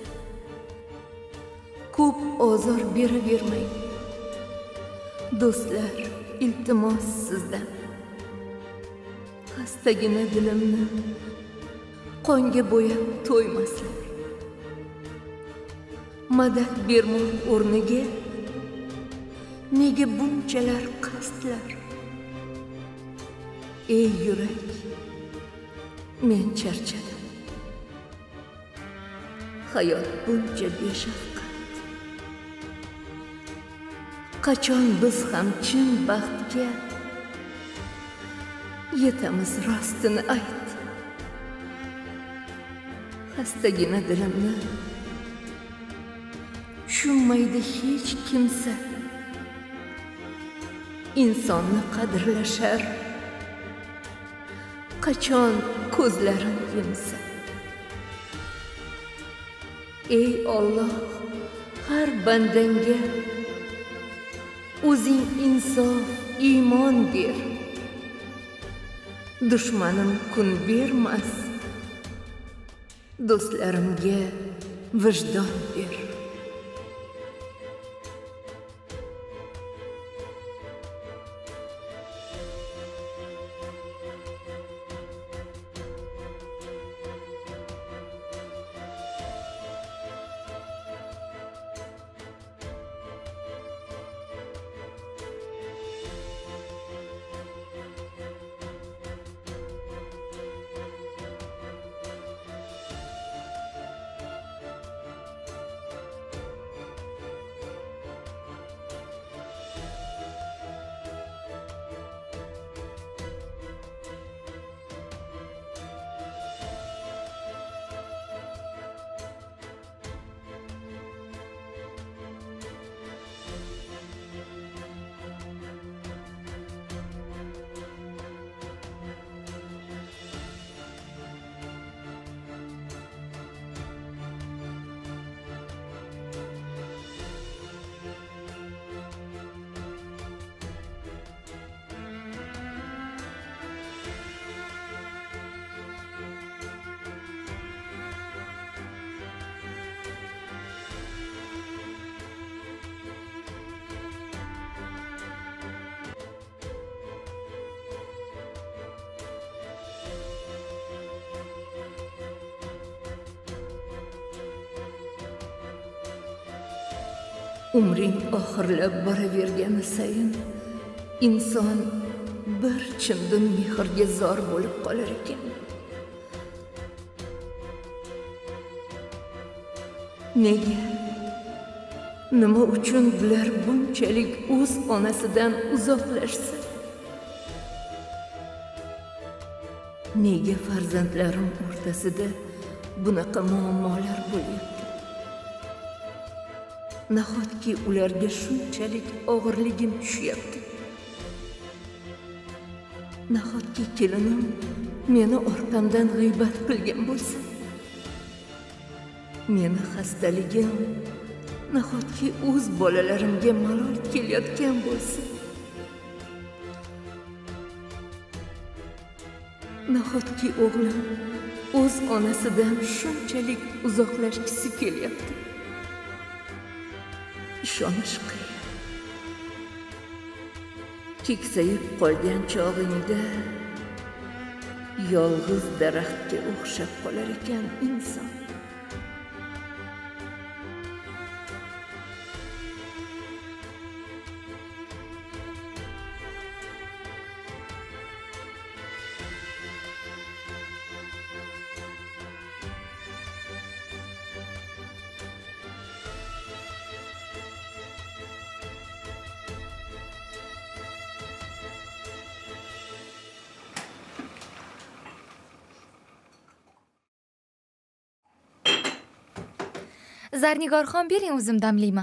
Ko'p ozor beravermang. Do'stlar, iltimos sizdan. Xastagina dilimni qonga bo'yab to'ymaslar. Madad bermoq o'rniga nega bunchalar qasdlar? Ey yurak, men charchadim. Hayot buncha beshafqat. Qachon biz ham chin baxtga yetamiz, rostini ayt. Xastagina dilimni tushunmaydi hech kimsa. Insonni qadrlashar qachon ko'zlarim yumsa. Ey Alloh, har bandanga o'zing insof, iymon ber. Dushmanim kun bermas, do'stlarimga vijdon ber. Umring oxirlab boravergani sayin inson bir chindan mehrga zor bo'lib qolar ekan. Nima uchun bular bunchalik o'z onasidan uzoqlashsa? Nega farzandlarim o'rtasida bunaqa muammolar bo'lyapti? Nahotki ularga shunchalik og'irligim tushyapti? Nahotki kelinim meni orqamdan g'iybat qilgan bo'lsa? Meni xastaligim nahotki o'z bolalarimga malol kelayotgan bo'lsa? Nahotki o'g'lim o'z onasidan shunchalik uzoqlashgisi kelyapti? Ishonish qiyin. Keksayib qolgan chog'ingda yolg'iz daraxtga o'xshab qolar ekan inson. Zarnigorxon bering, o'zim damlayman.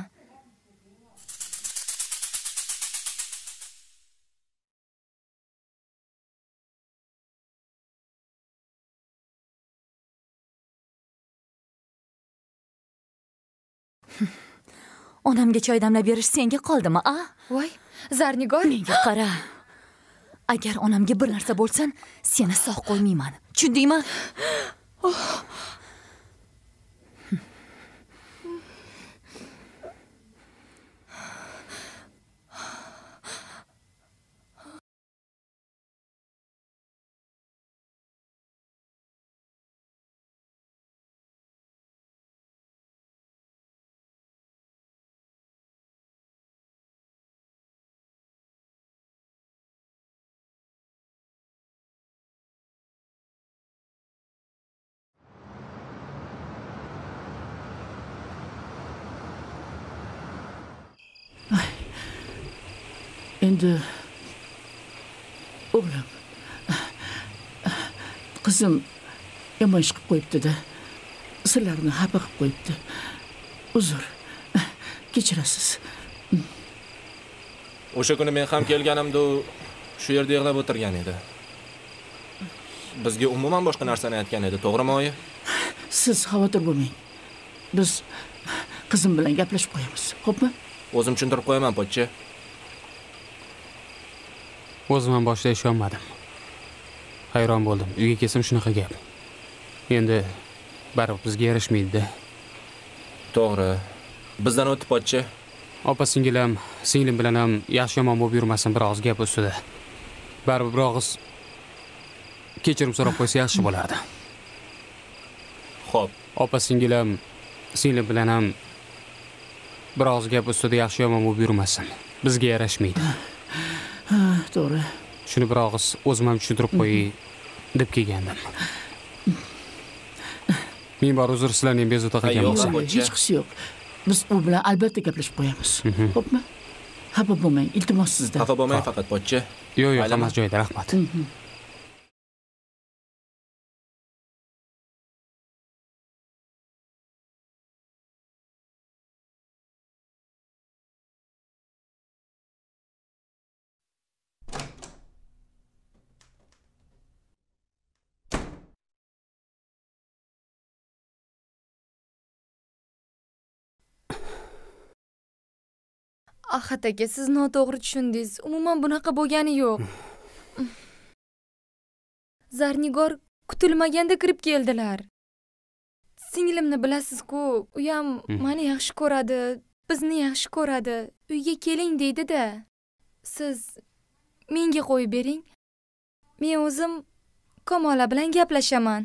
Onamga choy damlab berish senga qoldimi, a? Voy, Zarnigor, menga qara. Agar onamga bir narsa bo'lsan, seni sog' qo'ymayman. Tushundingmi? Endi o'g'lim, qizim yomon ish qilib qo'yibdi-da. Sizlarni xafa qilib qo'yibdi. Uzr. Kechirasiz. O'sha kuni men ham kelganimda shu yerda yig'lab o'tirgan edi. Bizga umuman boshqa narsani aytgan edi, to'g'rimi oyi? Siz xavotir bo'lmang. Biz qizim bilan gaplashib qo'yamiz, xo'pmi? O'zim tushuntirib qo'yaman, pochcha. O'zim ham boshida ishonmadim. Hayron bo'ldim. Uyga kelsam shunaqa gap. Endi baribir bizga yarashmaydi-da. To'g'ri. Bizdan o'tib pochcha. Opa-singlim, singlim bilan ham yaxshi-yomon bo'lib yurmasin, biroz gap ustida. Baribir biroz kechirim so'rab qo'ysa yaxshi bo'lardi. Xo'p, opa-singlim, singlim bilan ham biroz gap ustida yaxshi-yomon bo'lib yurmasin. Bizga yarashmaydi. Ha, to'g'ri. Shuni biroz o'zim ham tushuntirib qo'yay deb kelgandim. Men bor uzr, sizlarni ham bezovta qilgan bo'lsam. Hech qisi yo'q. Biz u bilan albatta gaplashib qo'yamiz. Xo'pmi? Xafa bo'lmang, iltimos sizdan. Xafa bo'lmang faqat pochcha. Yo'q, hammasi joyida, rahmat. Ahad aka, siz noto'g'ri tushundingiz. Umuman bunaqa bo'lgani yo'q. Zarnigor kutilmaganda kirib keldilar. Singlimni bilasiz-ku, u ham meni yaxshi ko'radi, bizni yaxshi ko'radi. Uyga keling deydi-da. Siz menga qo'yib bering. Men o'zim Kamola bilan gaplashaman.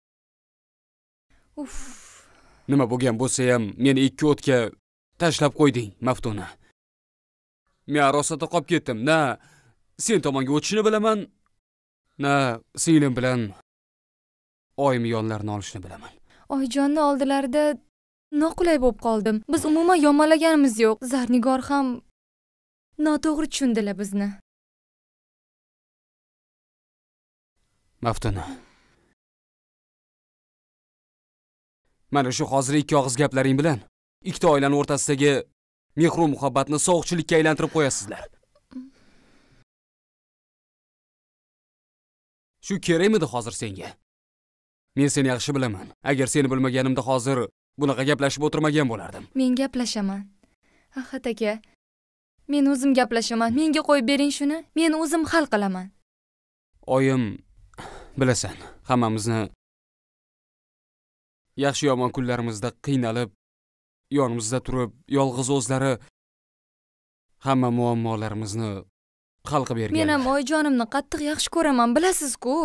Uf. Nima bo'lgan bo'lsa ham meni ikki o'tga tashlab qo'yding, Maftuna. Men arosatda qolib ketdim. Na sen tomonga o'tishini bilaman, na singlim bilan oyim yonlarini olishni bilaman. Oyjonni oldilarida Noqulay bo'lib qoldim. Biz umuman yomonlaganimiz yo'q. Zarnigor ham noto'g'ri tushundilar bizni. Maftuna. Mana shu hozir ikki og'iz gaplaring bilan ikkita oilaning o'rtasidagi mehr va muhabbatni sovuqchilikka aylantirib qo'yasizlar. Shu kerakmidi hozir senga? Men seni yaxshi bilaman. Agar seni bilmaganimda hozir bunaqa gaplashib o'tirmagan bo'lardim. Men gaplashaman. Ahad aka, men o'zim gaplashaman. Menga qo'yib bering shuni. Men o'zim hal qilaman. Oyim, bilasan, hammamizni yaxshi yomon kunlarimizda qiynalib, yonimizda turib, yolg'iz o'zlari hamma muammolarimizni hal qilib bergan. Men ham oyijonimni qattiq yaxshi ko'raman, bilasiz-ku.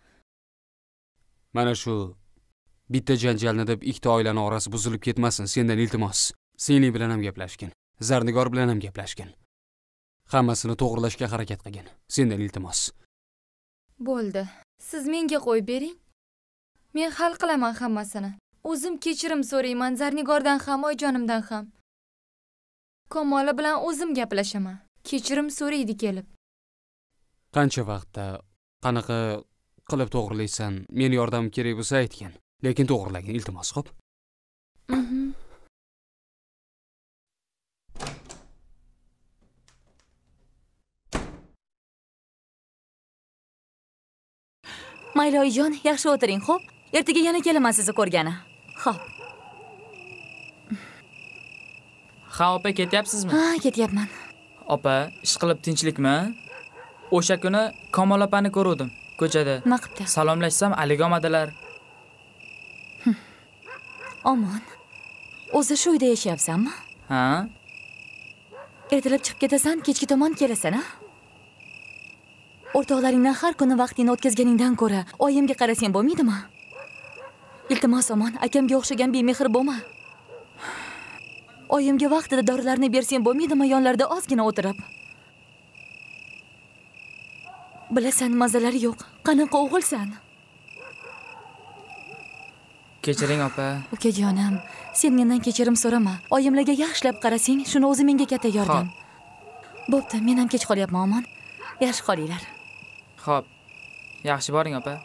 Mana shu bitta janjalni deb ikkita oilaning orasi buzilib ketmasin, sendan iltimos. Seni bilan ham gaplashgin, Zarnigor bilan ham gaplashgin. Hammasini to'g'rilashga harakat qilgin. Sendan iltimos. Bo'ldi. Siz menga qo'yib bering. Men hal qilaman hammasini. O'zim kechirim so'rayman Zarnigordan ham, oyijonimdan ham. Kamola bilan o'zim gaplashaman. Kechirim so'raydi kelib. Qancha vaqtda, qanaqa qilib to'g'rilaysan, meni yordamim kerak bo'lsa aytgin. Lekin to'g'rilagin, iltimos, xo'p? Mayli oyijon, yaxshi o'tiring, xo'p? Ertaga yana kelaman sizni ko'rgani. Xo'p. Ha, opa, ketyapsizmi? Ha, ketyapman. Opa, ish qilib tinchlikmi? O'sha kuni Kamol opani ko'rdim ko'chada. Nima qilibdi? Salomlashsam, aliga olmadilar. Omon. O'zi shu uyda yashayapsanmi? Ha? Ertalab chiqib ketasan, kechki tomon kelasan, ha? O'rtoqlaringdan har kuni vaqtingni o'tkazganingdan ko'ra, oyimga qarasang bo'lmaydimi? Iltimos Omon, akamga o'xshagan bemehr bo'lma. Oyimga vaqtida dorilarni bersang bo'lmaydimi, yonlarida ozgina o'tirib? Bilasan, mazalari yo'q. Qanaqa o'g'ilsan? Kechiring, opa. Ukajonim, sen mendan kechirim so'rama. Oyimlarga yaxshilab qarasang, shuni o'zi menga katta yordam. Bo'pti, men ham kech qolyapman, Omon. Yaxshi qolinglar. Xo'p. Yaxshi boring, opa.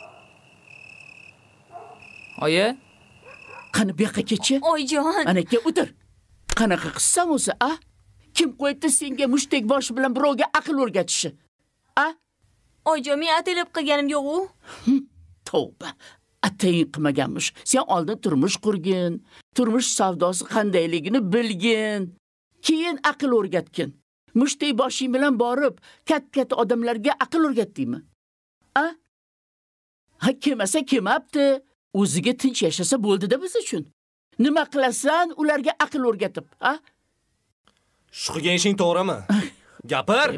Oyi, qani bu yoqqa ketchi? Oyjon. Ana aka, o'tir. Qanaqa qilsam o'zi, a? Kim qo'ydi senga mushtek boshi bilan birovga aql o'rgatishni? A? Oyjon, men atalab qilganim yo'q-ku. Tavba. Atayin qilmaganmish. Sen oldin turmush qurgin, turmush savdosi qandayligini bilgin, keyin aql o'rgatgin. Mushtek boshing bilan borib, katta odamlarga aql o'rgatdingmi? A? Ha, kelmasa kelmabdi. O'ziga tinch yashasa bo'ldi-da biz uchun. Nima qilasan ularga aql o'rgatib, a? Shu qilgan ishing to'g'rimi? Gapir.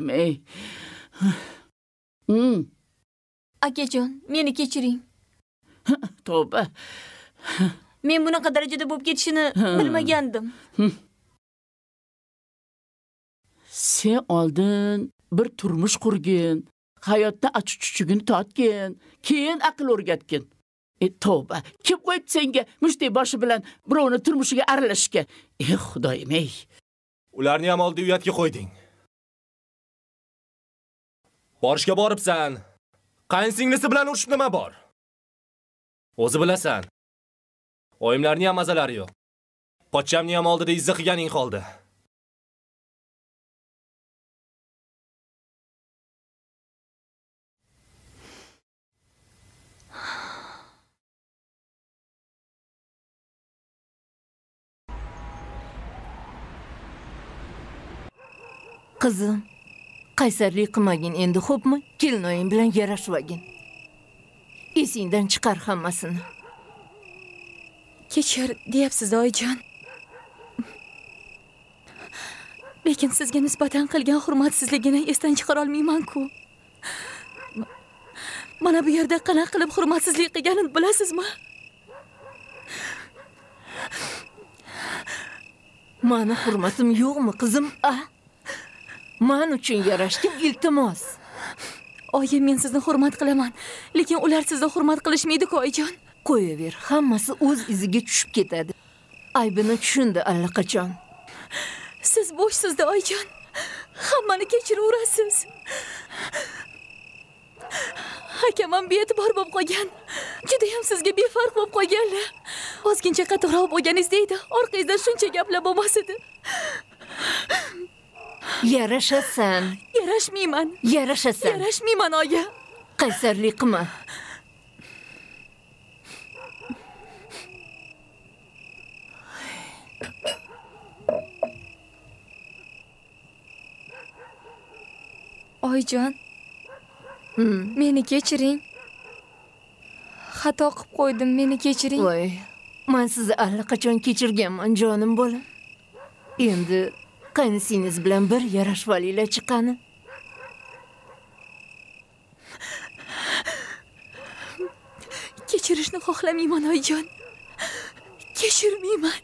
Akajon, meni kechiring. Tavba. Men bunaqa darajada bo'lib ketishini bilmagandim. Sen oldin bir turmush qurgin, hayotda achuchuchugini totgin, keyin aql o'rgatgin. Tavba, kim qo'yibdi senga mushtek boshi bilan birovni turmushiga aralashishga? Xudoyim ey. Ularni ham oldi uyatga qo'yding. Borishga boribsan. Qaynsinglisi bilan urushib nima bor? O'zi bilasan. Oyimlarning ham mazalari yo'q. Pochchamni ham oldida izza qilganing qoldi. Qizim, qaysarlik qilmagin endi, xo'pmi? Kelinoying bilan yarashvagin. Esingdan chiqar hammasini. Kechir, deyapsiz oyijon. Lekin sizga nisbatan qilgan hurmatsizligini esdan chiqara olmayman-ku. Mana bu yerda qanaqa qilib hurmatsizlik qilganini bilasizmi? Mani hurmatim yo'qmi, qizim? Men uchun yarashgin, iltimos. Oyim, men sizni hurmat qilaman, lekin ular sizni hurmat qilishmaydi-ku, oyijon. Qo'yaver, hammasi o'z iziga tushib ketadi. aybini tushundi allaqachon. Siz bo'shsizda oyijon. Hammani kechiraverasiz. Hakamam be'tibor bo'lib qolgan. Juda ham sizga befarq bo'lib qolganlar. Ozgincha qattiqroq bo'lganingiz deydi. Orqangizdan shuncha gaplar bo'lmas edi. Yarashasan. Yarashmayman. Yarashasan. Yarashmayman oyi. Qaysarlik qilma. Oyijon, meni kechiring. Xato qilib qo'ydim, meni kechiring. Voy, men sizni allaqachon kechirganman, jonim bolam. Endi qaynisingiz bilan bir yarashib olinglar chiqqani. Kechirishni xohlamayman oyijon. Kechirmayman.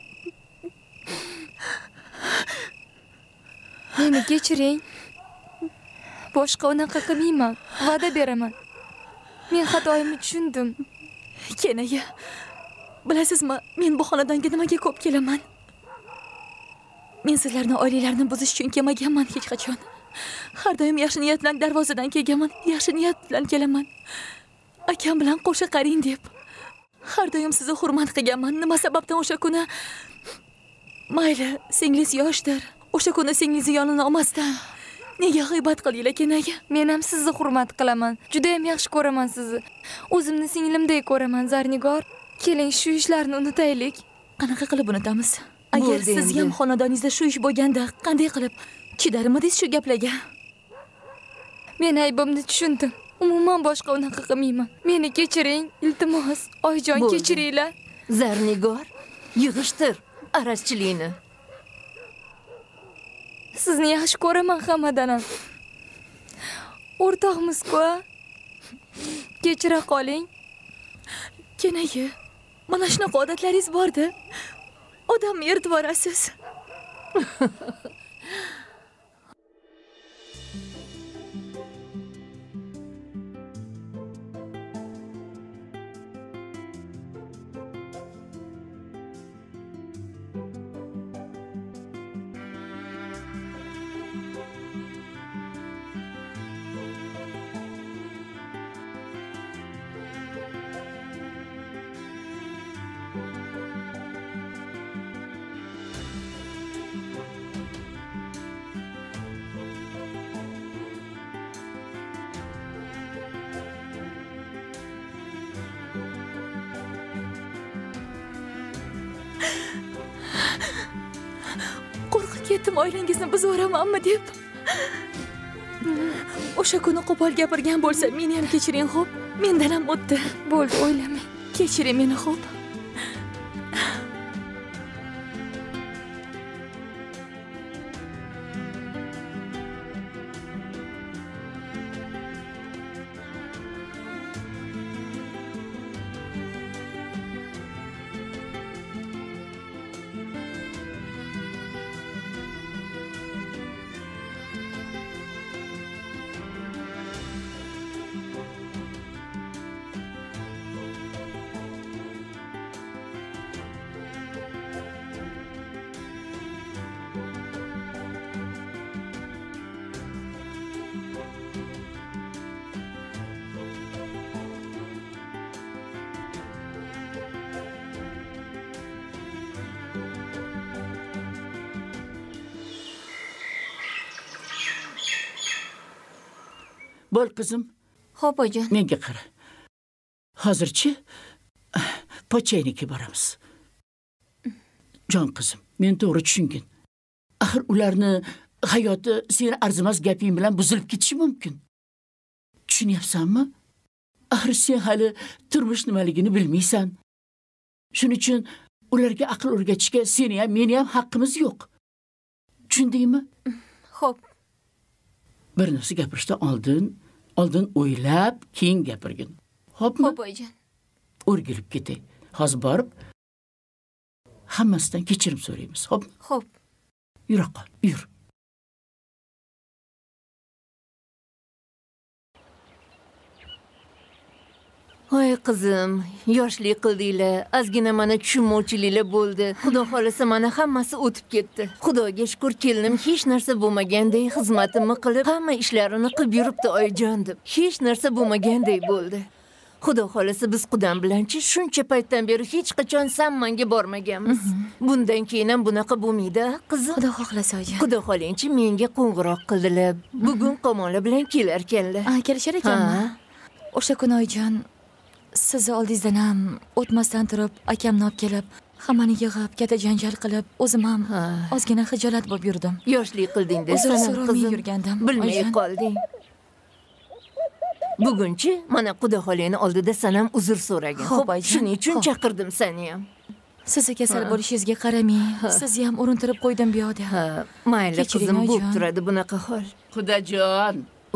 Meni kechiring. Boshqa unaqa qilmayman. Va'da beraman. Men xatoimni tushundim. Kenaya. Bilasizmi, men bu xonadonga nimaga ko'p kelaman? Men sizlarni oilalarni buzish uchun kelmaganman hech qachon. Har doim yaxshi niyat bilan darvozadan kelganman. Yaxshi niyat bilan kelaman. Akam bilan qo'sha qaring deb. Har doim sizni hurmat qilganman. Nima sababdan o'sha kuni mayli, singlingiz yoshdir. O'sha kuni singlingizni yonini olmasdan nega g'iybat qildinglar Kenaya? Men ham sizni hurmat qilaman. Juda ham yaxshi ko'raman sizni. O'zimni singlimdek ko'raman, Zarnigor. Keling, shu ishlarni unutaylik. Qanaqa qilib unutamiz? Agar siz ham xonadoningizda shu ish bo'lganda, qanday qilib chidarmidingiz shu gaplarga? Men aybimni tushundim. Umuman boshqa unaqa qilmayman. Meni kechiring, iltimos. Oyijon, kechiringlar. Zarnigor, yig'ishtir arazchilikni. Sizni yaxshi ko'raman hammadan ham. O'rtoqmiz-ku. Kechira qoling. Kenaya, mana shunaqa odatlaringiz bor-da. Odamni eritib borasiz. Qo'rqib ketdim oilangizni buzib yuboramanmi deb. O'sha kuni qo'pol gapirgan bo'lsa, meni ham kechiring, xo'p? Mendan ham o'tdi. Bo'ldi, o'ylamang. Kechiring meni, xo'p? Bo'l qizim. Xo'p, oyijon. Menga qara. Hozirchi pochayniga boramiz. Jon qizim, men to'g'ri tushungin. Axir ularni hayoti seni arzimas gaping bilan buzilib ketishi mumkin. Tushunyapsanmi? Axir sen hali turmush nimaligini bilmaysan. Shuning uchun ularga aql o'rgatishga seni ham, meni ham haqqimiz yo'q. Tushundingmi? Xo'p. Bir narsa gapirishdan oldin o'ylab, keyin gapirgin. Xo'pmi? Xo'p, oyijon. O'rgilib ketay. Hozir borib hammasidan kechirim so'raymiz. Xo'pmi? Xo'p. Yura qol, yur. Voy qizim, yoshlik qildinglar, ozgina mana tushunmovchiliklar bo'ldi. Xudo xolasa mana hammasi o'tib ketdi. Xudoga shukr, kelinim hech narsa bo'lmaganday xizmatimni qilib, hamma ishlarini qilib yuribdi oyijon deb. Hech narsa bo'lmaganday bo'ldi. Xudo xolasa biz qudam bilanchi shuncha paytdan beri hech qachon Sammanga bormaganmiz. Bundan keyin ham bunaqa bo'lmaydi, qizim. Xudo xohlasa oyijon. Xudo xohlayinchi menga qo'ng'iroq qildilar. Bugun qo'monlar bilan kelar ekanlar. Kelishar ekanmi? O'sha kuni oyijon sizni oldingizdan ham o'tmasdan turib akamni olib kelib, hammani yig'ib, katta janjal qilib, o'zim ham ozgina xijolat bo'lib yurdim. Yoshlik qilding-da, uzr so'ramay yurgandim. Bilmay qolding. Bugunchi mana Xudo xolayni oldida sen ham uzr so'ragin. Xo'p, shuning uchun chaqirdim seni ham. Sizni kasal bo'lishingizga qaramay, sizni ham urintirib qo'ydim bu yoqda. Mayli qizim, bo'lib turadi bunaqa hol. Xudojon.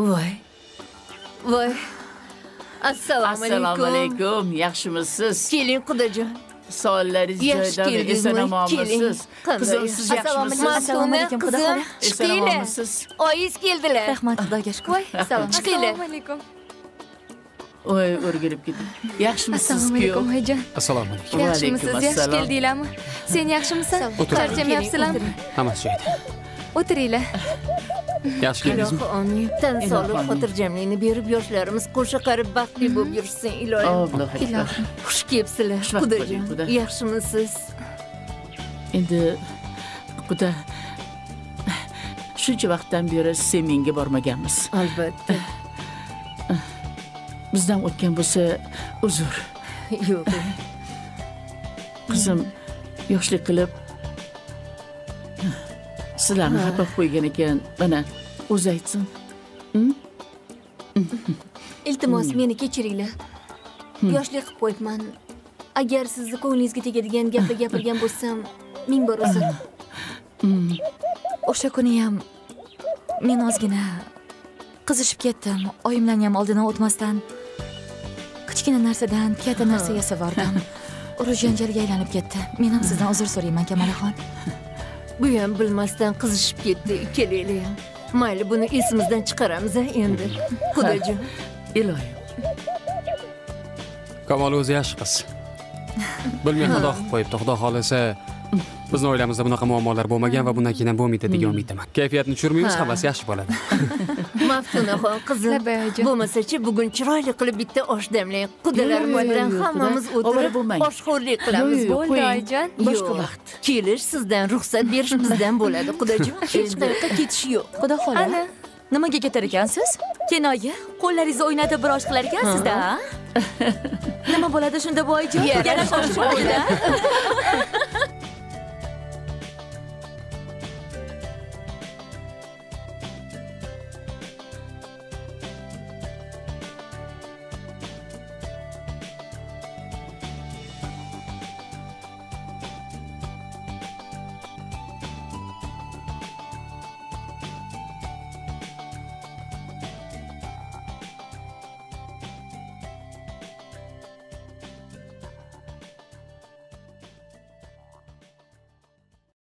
Voy. Assalomu alaykum. Yaxshimisiz? Keling Xudojon. Savollaringiz joyidan, eson-omonmisiz? Qizim, siz yaxshimisiz? Assalomu alaykum qizim. Chiqinglar. Oyingiz keldilar. Rahmat, Xudoga shukr. Salom. Chiqinglar. Assalomu alaykum. Oy, o'rgilib ketdim. Yaxshimisiz? Assalomu alaykum oyijon. Assalomu alaykum. Yaxshimisiz? Yaxshi keldinglarmi? Sen yaxshimisan? Charchamayapsizlarmi? Hammasi joyida. O'tiringlar. Yaxshi keldingizmi? Amin. Tan sog'lik, xotirjamlikni berib, yoshlarimiz qo'sha qarib baxtli bo'lib yursin, ilohim. Ilohim. Xush kelibsizlar. Xudojon. Yaxshimisiz? Endi Xudo shuncha vaqtdan beri sen menga bormaganmiz. Albatta. Bizdan o'tgan bo'lsa, uzr. Yo'q. Qizim yoshlik qilib sizlarni xafa qo'ygan ekan, mana o'zi aytsin. Iltimos, meni kechiringlar. Yoshlik qilib qo'yibman. Agar sizni ko'nglingizga tegadigan gaplar gapirgan bo'lsam, ming bor uzr. O'sha kuni ham men ozgina qizishib ketdim. Oyimlarni ham oldidan o'tmasdan kichkina narsadan katta narsa yasavordim. Urush janjalga aylanib ketdi. Men ham sizdan uzr so'rayman, Kamolaxon. Bu ham bilmasdan qizishib ketdi, ikkalaylar ham. Mayli, buni esimizdan chiqaramiz endi. Xudojon. Ilohim. Kamol o'zi yaxshi qiz. Bilmay xato qilib qo'yibdi. Xudo xolasa bizni oilamizda bunaqa muammolar bo'lmagan va bundan keyin ham bo'lmaydi degan umiddaman. Kayfiyatni tushirmaymiz, hammasi yaxshi bo'ladi. Maftunaxon qizim, bo'lmasa-chi bugun chiroyli qilib bitta osh damlang. Qudalarimiz bilan hammamiz o'tirib oshxo'rlik qilamiz. Bo'ldi oyijon. Boshqa vaqt. Kelish sizdan ruxsat berish bizdan bo'ladi. Xudojon, hech qayerga ketish yo'q. Xudo xola. Nimaga ketar ekansiz? Kinoga qo'llaringizni o'ynatib bir osh qilar ekansiz-da. Nima bo'ladi shunda bu oyijon? Yana shoshib qo'ydi.